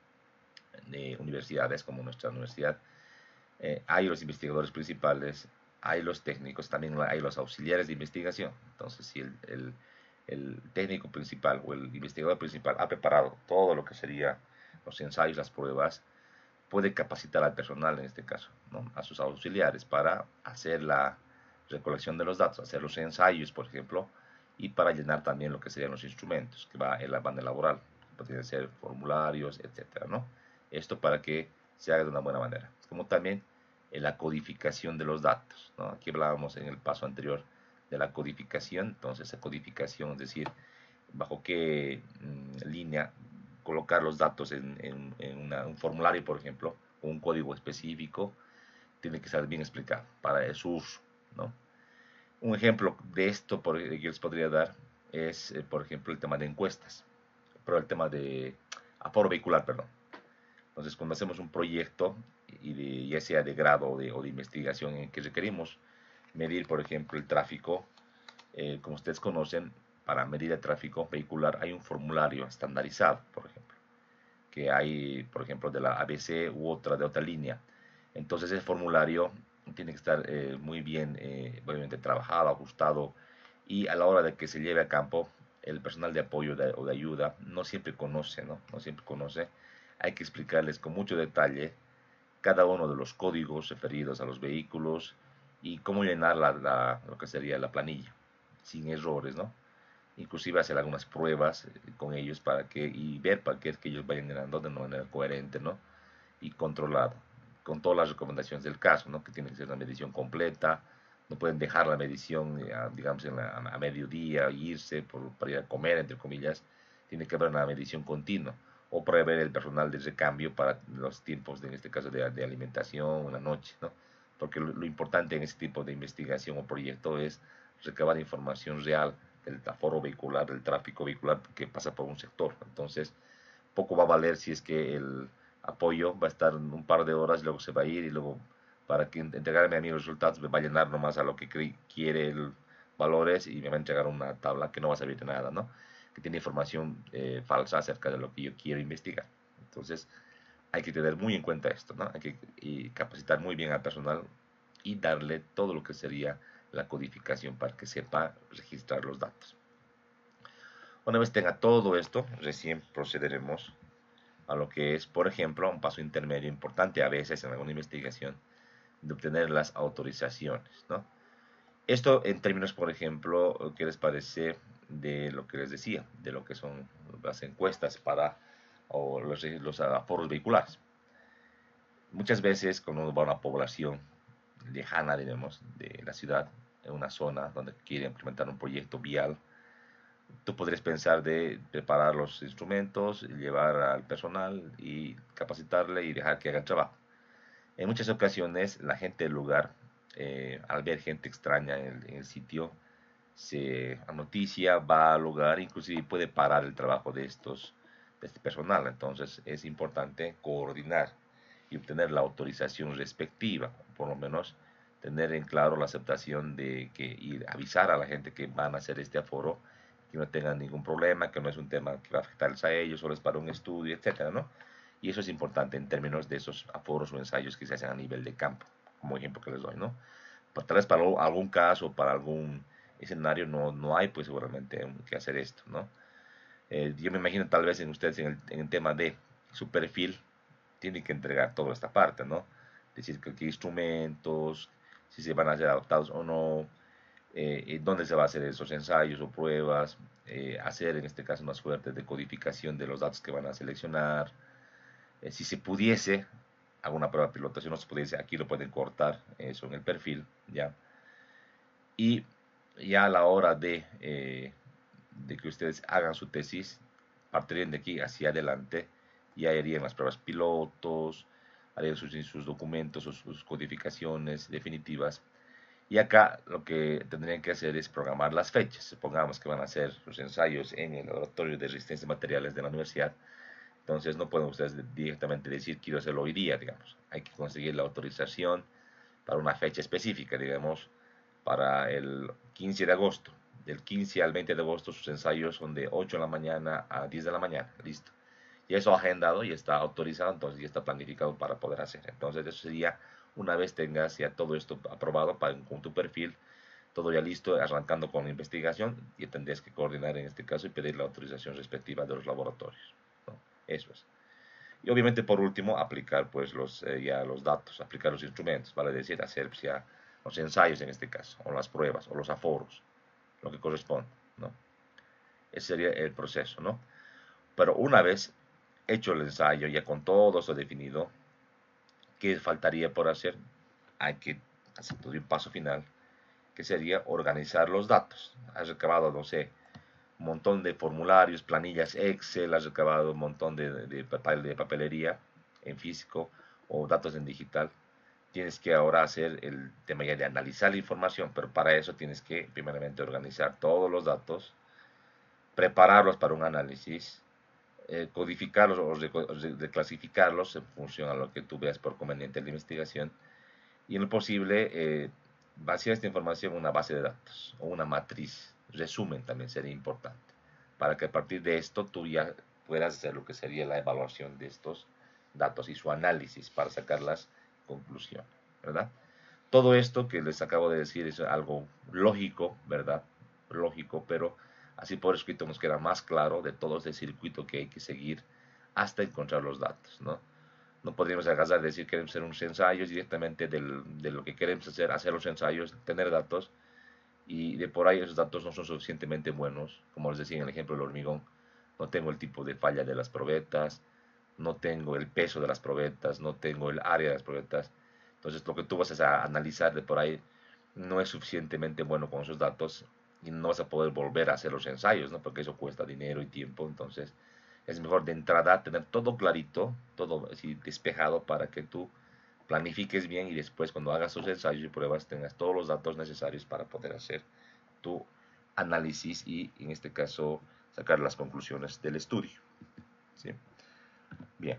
A: de universidades, como nuestra universidad, eh, hay los investigadores principales, hay los técnicos, también hay los auxiliares de investigación. Entonces, si el, el, el técnico principal o el investigador principal ha preparado todo lo que sería los ensayos, las pruebas, puede capacitar al personal, en este caso, ¿no? A sus auxiliares para hacer la recolección de los datos, hacer los ensayos, por ejemplo, y para llenar también lo que serían los instrumentos que va en la banda laboral, pueden ser formularios, etcétera, ¿no? Esto para que se haga de una buena manera. Como también en la codificación de los datos, ¿no? Aquí hablábamos en el paso anterior de la codificación, entonces esa codificación, es decir, bajo qué mmm, línea colocar los datos en, en, en una, un formulario, por ejemplo, o un código específico, tiene que estar bien explicado para su uso, ¿no? Un ejemplo de esto por, que les podría dar es, eh, por ejemplo, el tema de encuestas, pero el tema de aforo vehicular, perdón. Entonces, cuando hacemos un proyecto, y de, ya sea de grado o de, o de investigación en que requerimos medir, por ejemplo, el tráfico, eh, como ustedes conocen, para medir el tráfico vehicular hay un formulario estandarizado, por ejemplo, que hay, por ejemplo, de la A B C u otra de otra línea. Entonces, el formulario tiene que estar eh, muy bien, eh, obviamente, trabajado, ajustado, y a la hora de que se lleve a campo, el personal de apoyo de, o de ayuda no siempre conoce, ¿no? No siempre conoce. Hay que explicarles con mucho detalle cada uno de los códigos referidos a los vehículos y cómo llenar la, la, lo que sería la planilla sin errores, ¿no? Inclusive hacer algunas pruebas con ellos para que y ver para que, es que ellos vayan llenando de manera coherente, ¿no? Y controlado. con todas las recomendaciones del caso, ¿no? Que tiene que ser una medición completa, no pueden dejar la medición, eh, digamos, en la, a mediodía, irse por, para ir a comer, entre comillas, tiene que haber una medición continua, o prever el personal de recambio para los tiempos, de, en este caso, de, de alimentación, una noche, ¿no? Porque lo, lo importante en este tipo de investigación o proyecto es recabar información real del aforo vehicular, del tráfico vehicular que pasa por un sector. Entonces, poco va a valer si es que el apoyo va a estar un par de horas y luego se va a ir y luego para que entregarme a mí los resultados me va a llenar nomás a lo que quiere el valores y me va a entregar una tabla que no va a servir de nada, ¿no? Que tiene información eh, falsa acerca de lo que yo quiero investigar. Entonces, hay que tener muy en cuenta esto, ¿no? Hay que y capacitar muy bien al personal y darle todo lo que sería la codificación para que sepa registrar los datos. Una vez tenga todo esto, recién procederemos a lo que es, por ejemplo, un paso intermedio importante a veces en alguna investigación, de obtener las autorizaciones, ¿no? Esto en términos, por ejemplo, ¿qué les parece de lo que les decía, de lo que son las encuestas para o los, los aforos vehiculares? Muchas veces cuando uno va a una población lejana, digamos, de la ciudad, en una zona donde quiere implementar un proyecto vial, tú podrías pensar de preparar los instrumentos, llevar al personal y capacitarle y dejar que haga el trabajo. En muchas ocasiones la gente del lugar, eh, al ver gente extraña en el, en el sitio, se noticia, va al lugar, inclusive puede parar el trabajo de estos, de este personal. Entonces es importante coordinar y obtener la autorización respectiva, por lo menos tener en claro la aceptación de que y avisar a la gente que van a hacer este aforo, que no tengan ningún problema, que no es un tema que va a afectarles a ellos, solo es para un estudio, etcétera, ¿no? Y eso es importante en términos de esos aforos o ensayos que se hacen a nivel de campo, como ejemplo que les doy, ¿no? Pues, tal vez para algún caso, para algún escenario no, no hay pues seguramente que hacer esto, ¿no? Eh, yo me imagino tal vez en ustedes en el, en el tema de su perfil tienen que entregar toda esta parte, ¿no? Decir que qué instrumentos, si se van a ser adaptados o no, eh, dónde se va a hacer esos ensayos o pruebas, eh, hacer en este caso una suerte de codificación de los datos que van a seleccionar. Eh, si se pudiese, alguna prueba piloto, si no se pudiese, aquí lo pueden cortar eso en el perfil, ¿ya? Y ya a la hora de, eh, de que ustedes hagan su tesis, partirían de aquí hacia adelante, ya harían las pruebas pilotos, harían sus, sus documentos, sus, sus codificaciones definitivas. Y acá lo que tendrían que hacer es programar las fechas. Supongamos que van a hacer sus ensayos en el laboratorio de resistencia de materiales de la universidad. Entonces no pueden ustedes directamente decir quiero hacerlo hoy día, digamos. Hay que conseguir la autorización para una fecha específica, digamos, para el quince de agosto. Del quince al veinte de agosto sus ensayos son de ocho de la mañana a diez de la mañana, listo. Y eso agendado y está autorizado, entonces ya está planificado para poder hacer. Entonces eso sería, una vez tengas ya todo esto aprobado para, con tu perfil, todo ya listo, arrancando con la investigación, y tendrías que coordinar en este caso y pedir la autorización respectiva de los laboratorios, ¿no? Eso es. Y obviamente por último aplicar pues los, eh, ya los datos, aplicar los instrumentos, vale decir, hacer pues, ya los ensayos en este caso, o las pruebas, o los aforos, lo que corresponde, ¿no? Ese sería el proceso, ¿no? Pero una vez hecho el ensayo, ya con todo eso definido, ¿qué faltaría por hacer? Hay que hacer todo un paso final, que sería organizar los datos. Has recabado, no sé, un montón de formularios, planillas Excel, has recabado un montón de, de, papel, de papelería en físico o datos en digital. Tienes que ahora hacer el tema ya de analizar la información, pero para eso tienes que primeramente organizar todos los datos, prepararlos para un análisis, eh, codificarlos o reclasificarlos en función a lo que tú veas por conveniente en la investigación y en lo posible eh, vaciar esta información en una base de datos o una matriz. Resumen también sería importante para que a partir de esto tú ya puedas hacer lo que sería la evaluación de estos datos y su análisis para sacar las conclusiones, ¿verdad? Todo esto que les acabo de decir es algo lógico, ¿verdad? Lógico, pero así por escrito nos queda más claro de todo este circuito que hay que seguir hasta encontrar los datos, ¿no? No podríamos agarrar y decir que queremos hacer unos ensayos directamente del, de lo que queremos hacer, hacer los ensayos, tener datos, y de por ahí esos datos no son suficientemente buenos, como les decía en el ejemplo del hormigón, no tengo el tipo de falla de las probetas, no tengo el peso de las probetas, no tengo el área de las probetas. Entonces lo que tú vas a analizar de por ahí no es suficientemente bueno con esos datos y no vas a poder volver a hacer los ensayos, ¿no? Porque eso cuesta dinero y tiempo. Entonces es mejor de entrada tener todo clarito, todo así despejado para que tú planifiques bien y después cuando hagas tus ensayos y pruebas tengas todos los datos necesarios para poder hacer tu análisis y en este caso sacar las conclusiones del estudio. ¿Sí? Bien.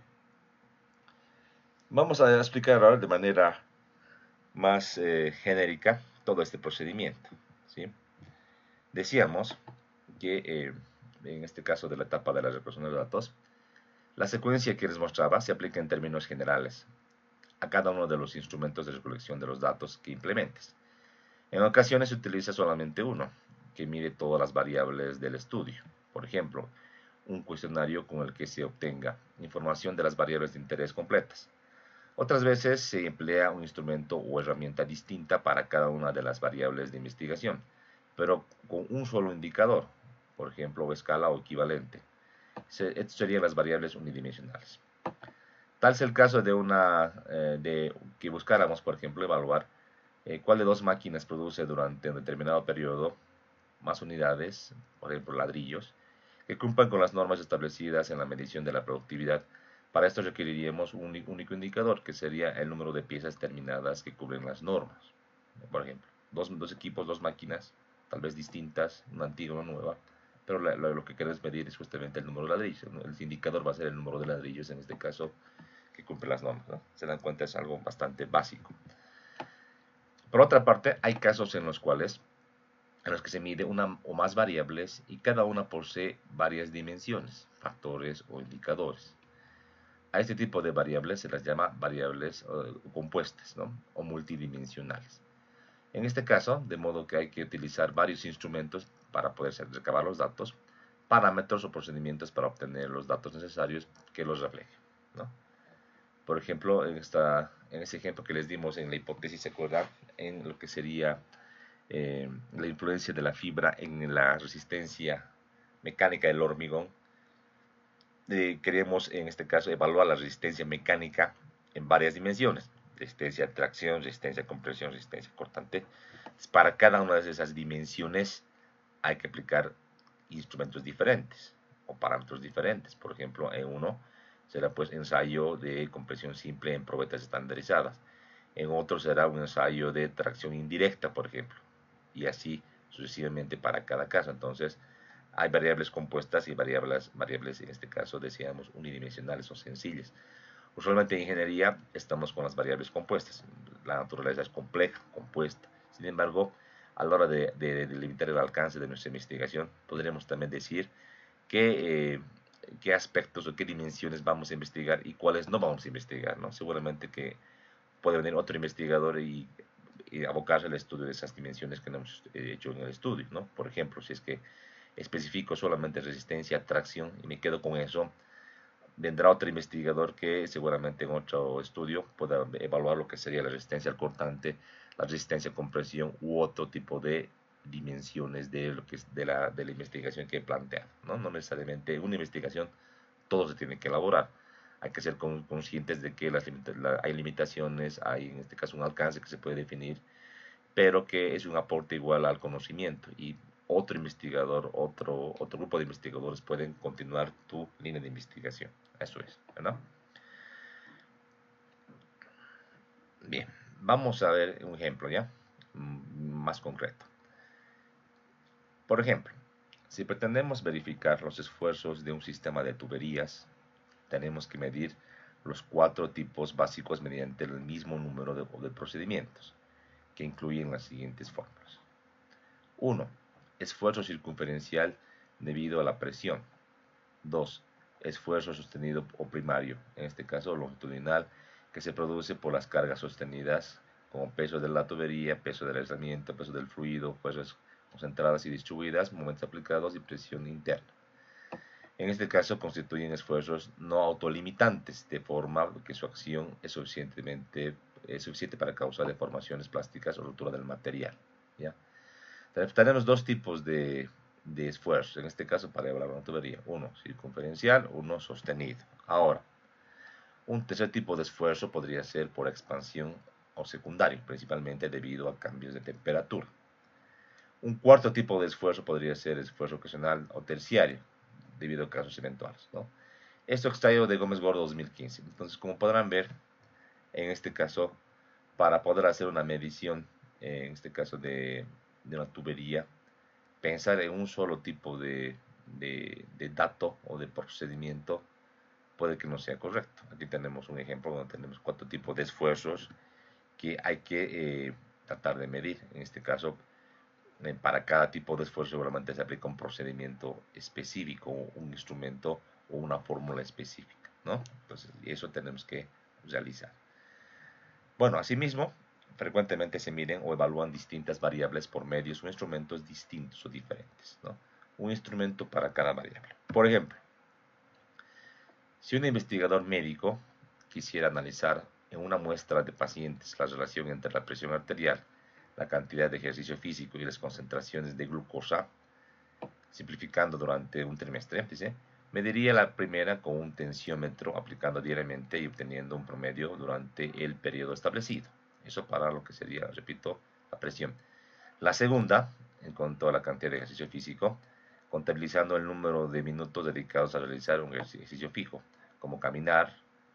A: Vamos a explicar ahora de manera más eh, genérica todo este procedimiento. ¿Sí? Decíamos que eh, en este caso de la etapa de la recolección de datos, la secuencia que les mostraba se aplica en términos generales a cada uno de los instrumentos de recolección de los datos que implementes. En ocasiones se utiliza solamente uno, que mide todas las variables del estudio. Por ejemplo, un cuestionario con el que se obtenga información de las variables de interés completas. Otras veces se emplea un instrumento o herramienta distinta para cada una de las variables de investigación, pero con un solo indicador, por ejemplo, escala o equivalente. Estas serían las variables unidimensionales. Tal es el caso de una eh, de que buscáramos, por ejemplo, evaluar eh, cuál de dos máquinas produce durante un determinado periodo más unidades, por ejemplo, ladrillos, que cumplan con las normas establecidas en la medición de la productividad. Para esto requeriríamos un único indicador, que sería el número de piezas terminadas que cubren las normas. Por ejemplo, dos, dos equipos, dos máquinas, tal vez distintas, una antigua, una nueva, pero la, la, lo que queremos medir es justamente el número de ladrillos. El indicador va a ser el número de ladrillos, en este caso, que cumple las normas, ¿no? Se dan cuenta, es algo bastante básico. Por otra parte, hay casos en los cuales en los que se mide una o más variables y cada una posee varias dimensiones, factores o indicadores. A este tipo de variables se las llama variables uh, compuestas, ¿no? O multidimensionales. En este caso, de modo que hay que utilizar varios instrumentos para poder recabar los datos, parámetros o procedimientos para obtener los datos necesarios que los reflejen, ¿no? Por ejemplo, en, esta, en ese ejemplo que les dimos en la hipótesis, ¿se acuerdan? En lo que sería eh, la influencia de la fibra en la resistencia mecánica del hormigón. Eh, queremos, en este caso, evaluar la resistencia mecánica en varias dimensiones. Resistencia a tracción, resistencia a compresión, resistencia cortante. Para cada una de esas dimensiones hay que aplicar instrumentos diferentes o parámetros diferentes. Por ejemplo, en uno será pues ensayo de compresión simple en probetas estandarizadas. En otro será un ensayo de tracción indirecta, por ejemplo. Y así sucesivamente para cada caso. Entonces, hay variables compuestas y variables, variables en este caso decíamos unidimensionales o sencillas. Usualmente en ingeniería estamos con las variables compuestas. La naturaleza es compleja, compuesta. Sin embargo, a la hora de, de, de limitar el alcance de nuestra investigación, podríamos también decir qué, eh, qué aspectos o qué dimensiones vamos a investigar y cuáles no vamos a investigar, ¿no? Seguramente que puede venir otro investigador y, y abocarse al estudio de esas dimensiones que no hemos hecho en el estudio, ¿no? Por ejemplo, si es que especifico solamente resistencia a tracción y me quedo con eso, vendrá otro investigador que seguramente en otro estudio pueda evaluar lo que sería la resistencia al cortante, la resistencia a compresión u otro tipo de dimensiones de, lo que es de, la, de la investigación que he planteado, ¿no? No necesariamente en una investigación todo se tiene que elaborar. Hay que ser conscientes de que las limita la, hay limitaciones, hay en este caso un alcance que se puede definir, pero que es un aporte igual al conocimiento y otro investigador, otro, otro grupo de investigadores pueden continuar tu línea de investigación. Eso es, ¿verdad? Bien, vamos a ver un ejemplo ya más concreto. Por ejemplo, si pretendemos verificar los esfuerzos de un sistema de tuberías, tenemos que medir los cuatro tipos básicos mediante el mismo número de, de procedimientos, que incluyen las siguientes fórmulas. uno. Esfuerzo circunferencial debido a la presión. dos. Esfuerzo sostenido o primario, en este caso longitudinal, que se produce por las cargas sostenidas como peso de la tubería, peso del aislamiento, peso del fluido, fuerzas concentradas y distribuidas, momentos aplicados y presión interna. En este caso constituyen esfuerzos no autolimitantes, de forma que su acción es suficientemente es suficiente para causar deformaciones plásticas o ruptura del material, ¿ya? Tenemos dos tipos de, de esfuerzos, en este caso para evaluar una tubería, uno circunferencial, uno sostenido. Ahora, Un tercer tipo de esfuerzo podría ser por expansión o secundario, principalmente debido a cambios de temperatura. Un cuarto tipo de esfuerzo podría ser esfuerzo ocasional o terciario, debido a casos eventuales, ¿no? Esto extraído de Gómez Gordo dos mil quince. Entonces, como podrán ver, en este caso, para poder hacer una medición, en este caso de, de una tubería, pensar en un solo tipo de, de, de dato o de procedimiento puede que no sea correcto. Aquí tenemos un ejemplo donde tenemos cuatro tipos de esfuerzos que hay que eh, tratar de medir. En este caso, eh, para cada tipo de esfuerzo seguramente se aplica un procedimiento específico, un instrumento o una fórmula específica, ¿no? Entonces, eso tenemos que realizar. Bueno, asimismo, frecuentemente se miden o evalúan distintas variables por medios o instrumentos distintos o diferentes, ¿no? Un instrumento para cada variable. Por ejemplo, si un investigador médico quisiera analizar en una muestra de pacientes la relación entre la presión arterial, la cantidad de ejercicio físico y las concentraciones de glucosa, simplificando durante un trimestre, dice, mediría la primera con un tensiómetro aplicando diariamente y obteniendo un promedio durante el periodo establecido. Eso para lo que sería, repito, la presión. La segunda, en cuanto a la cantidad de ejercicio físico, contabilizando el número de minutos dedicados a realizar un ejercicio fijo, como caminar,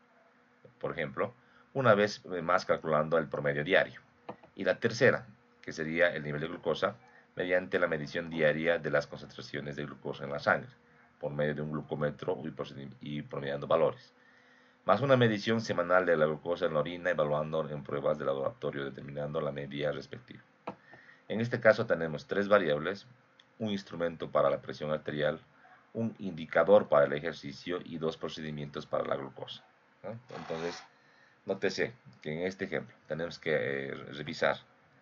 A: por ejemplo, una vez más calculando el promedio diario. Y la tercera, que sería el nivel de glucosa, mediante la medición diaria de las concentraciones de glucosa en la sangre, por medio de un glucómetro y promediando valores, más una medición semanal de la glucosa en la orina, evaluando en pruebas de laboratorio, determinando la medida respectiva. En este caso tenemos tres variables, un instrumento para la presión arterial, un indicador para el ejercicio y dos procedimientos para la glucosa, ¿no? Entonces, nótese que en este ejemplo tenemos que eh, revisar,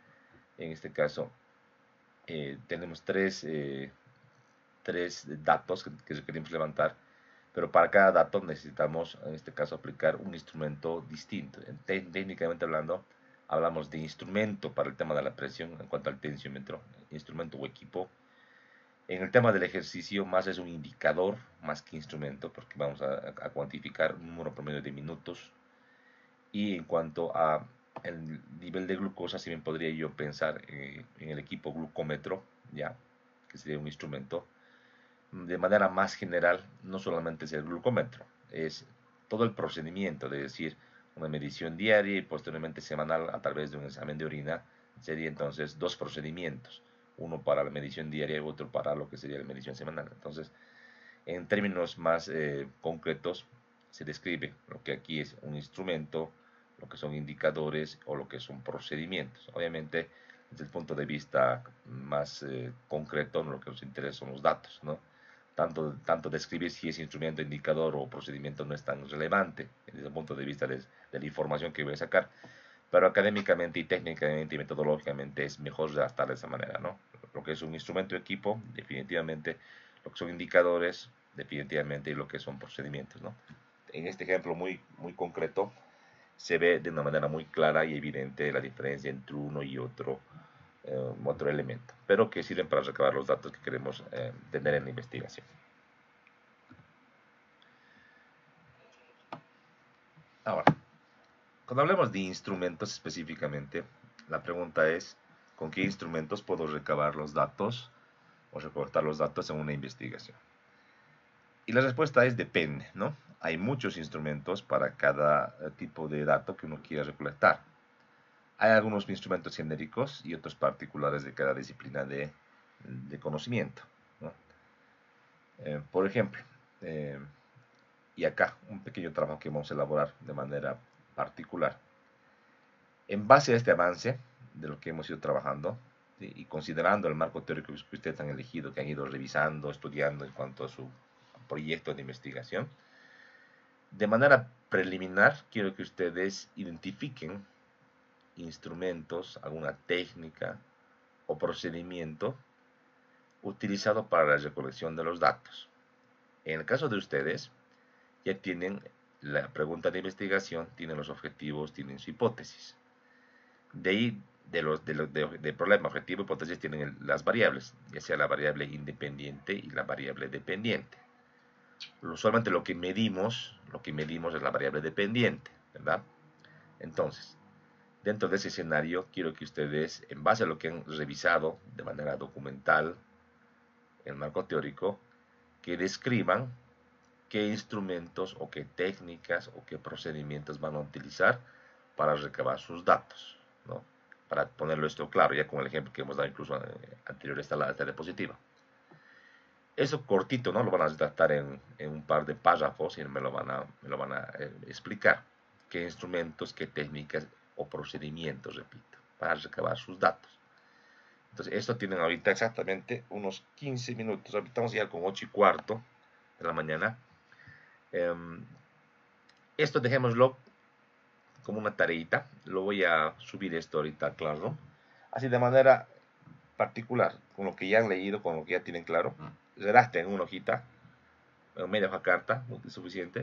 A: en este caso, eh, tenemos tres, eh, tres datos que, que queremos levantar, pero para cada dato necesitamos, en este caso, aplicar un instrumento distinto. Técnicamente hablando, hablamos de instrumento para el tema de la presión en cuanto al tensiómetro, instrumento o equipo. En el tema del ejercicio, más es un indicador más que instrumento, porque vamos a, a cuantificar un número promedio de minutos. Y en cuanto a el nivel de glucosa, si bien podría yo pensar eh, en el equipo glucómetro, ya, que sería un instrumento, de manera más general, no solamente es el glucómetro, es todo el procedimiento, de decir, una medición diaria y posteriormente semanal a través de un examen de orina, sería entonces dos procedimientos, uno para la medición diaria y otro para lo que sería la medición semanal. Entonces, en términos más eh, concretos, se describe lo que aquí es un instrumento, lo que son indicadores o lo que son procedimientos. Obviamente, desde el punto de vista más eh, concreto, lo que nos interesa son los datos, ¿no? Tanto, tanto describir si es instrumento, indicador o procedimiento no es tan relevante desde el punto de vista de, de la información que voy a sacar, pero académicamente y técnicamente y metodológicamente es mejor redactar de esa manera, ¿no? Lo que es un instrumento de equipo, definitivamente, lo que son indicadores, definitivamente, y lo que son procedimientos, ¿no? En este ejemplo muy, muy concreto, se ve de una manera muy clara y evidente la diferencia entre uno y otro, eh, otro elemento, pero que sirven para recabar los datos que queremos eh, tener en la investigación. Ahora, cuando hablemos de instrumentos específicamente, la pregunta es, ¿con qué instrumentos puedo recabar los datos o recortar los datos en una investigación? Y la respuesta es depende, ¿no? Hay muchos instrumentos para cada tipo de dato que uno quiera recolectar. Hay algunos instrumentos genéricos y otros particulares de cada disciplina de, de conocimiento, ¿no? Eh, por ejemplo, eh, y acá un pequeño trabajo que vamos a elaborar de manera particular. En base a este avance de lo que hemos ido trabajando, ¿sí? Y considerando el marco teórico que ustedes han elegido, que han ido revisando, estudiando en cuanto a su proyecto de investigación, de manera preliminar quiero que ustedes identifiquen instrumentos, alguna técnica o procedimiento utilizado para la recolección de los datos. En el caso de ustedes, ya tienen la pregunta de investigación, tienen los objetivos, tienen su hipótesis. De ahí, de los de, los, de, de problema, objetivo, hipótesis, tienen el, las variables, ya sea la variable independiente y la variable dependiente. Usualmente lo que medimos, lo que medimos es la variable dependiente, ¿verdad? Entonces, dentro de ese escenario, quiero que ustedes, en base a lo que han revisado de manera documental, el marco teórico, que describan qué instrumentos o qué técnicas o qué procedimientos van a utilizar para recabar sus datos, ¿no? Para ponerlo esto claro, ya con el ejemplo que hemos dado incluso eh, anterior a la diapositiva. Eso cortito, ¿no? Lo van a redactar en, en, un par de párrafos y me lo van a, me lo van a eh, explicar. Qué instrumentos, qué técnicas o procedimientos, repito, para recabar sus datos. Entonces, esto tienen ahorita exactamente unos quince minutos. Ahorita vamos ya con ocho y cuarto de la mañana. Eh, esto dejémoslo como una tareita. Lo voy a subir esto ahorita, claro. Así de manera particular, con lo que ya han leído, con lo que ya tienen claro. Redacten en una hojita, en media hoja carta, muy suficiente,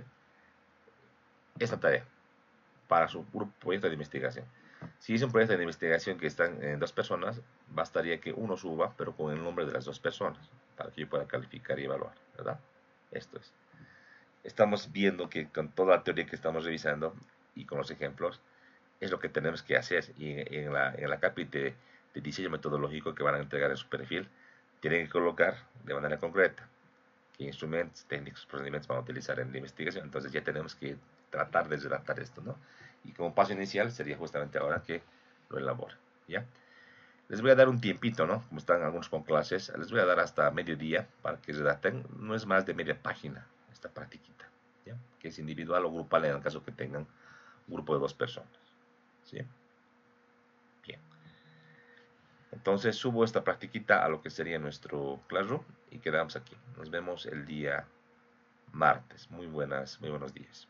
A: esta tarea para su proyecto de investigación. Si es un proyecto de investigación que están en dos personas, bastaría que uno suba, pero con el nombre de las dos personas, para que yo pueda calificar y evaluar, ¿verdad? Esto es. Estamos viendo que con toda la teoría que estamos revisando y con los ejemplos, es lo que tenemos que hacer. Y en, en la, en la capi de, de diseño metodológico que van a entregar en su perfil, tienen que colocar de manera concreta qué instrumentos, técnicos, procedimientos van a utilizar en la investigación. Entonces ya tenemos que tratar de redactar esto, ¿no? Y como paso inicial sería justamente ahora que lo elaboren, ¿ya? Les voy a dar un tiempito, ¿no? Como están algunos con clases, les voy a dar hasta mediodía para que redacten. No es más de media página esta practiquita, ¿ya? Que es individual o grupal en el caso que tengan un grupo de dos personas, ¿sí? Bien. Entonces subo esta practiquita a lo que sería nuestro Classroom y quedamos aquí. Nos vemos el día martes. Muy buenas, muy buenos días.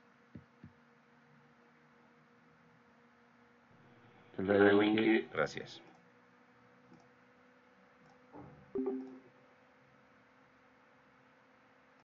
B: Very thank you.
A: Gracias.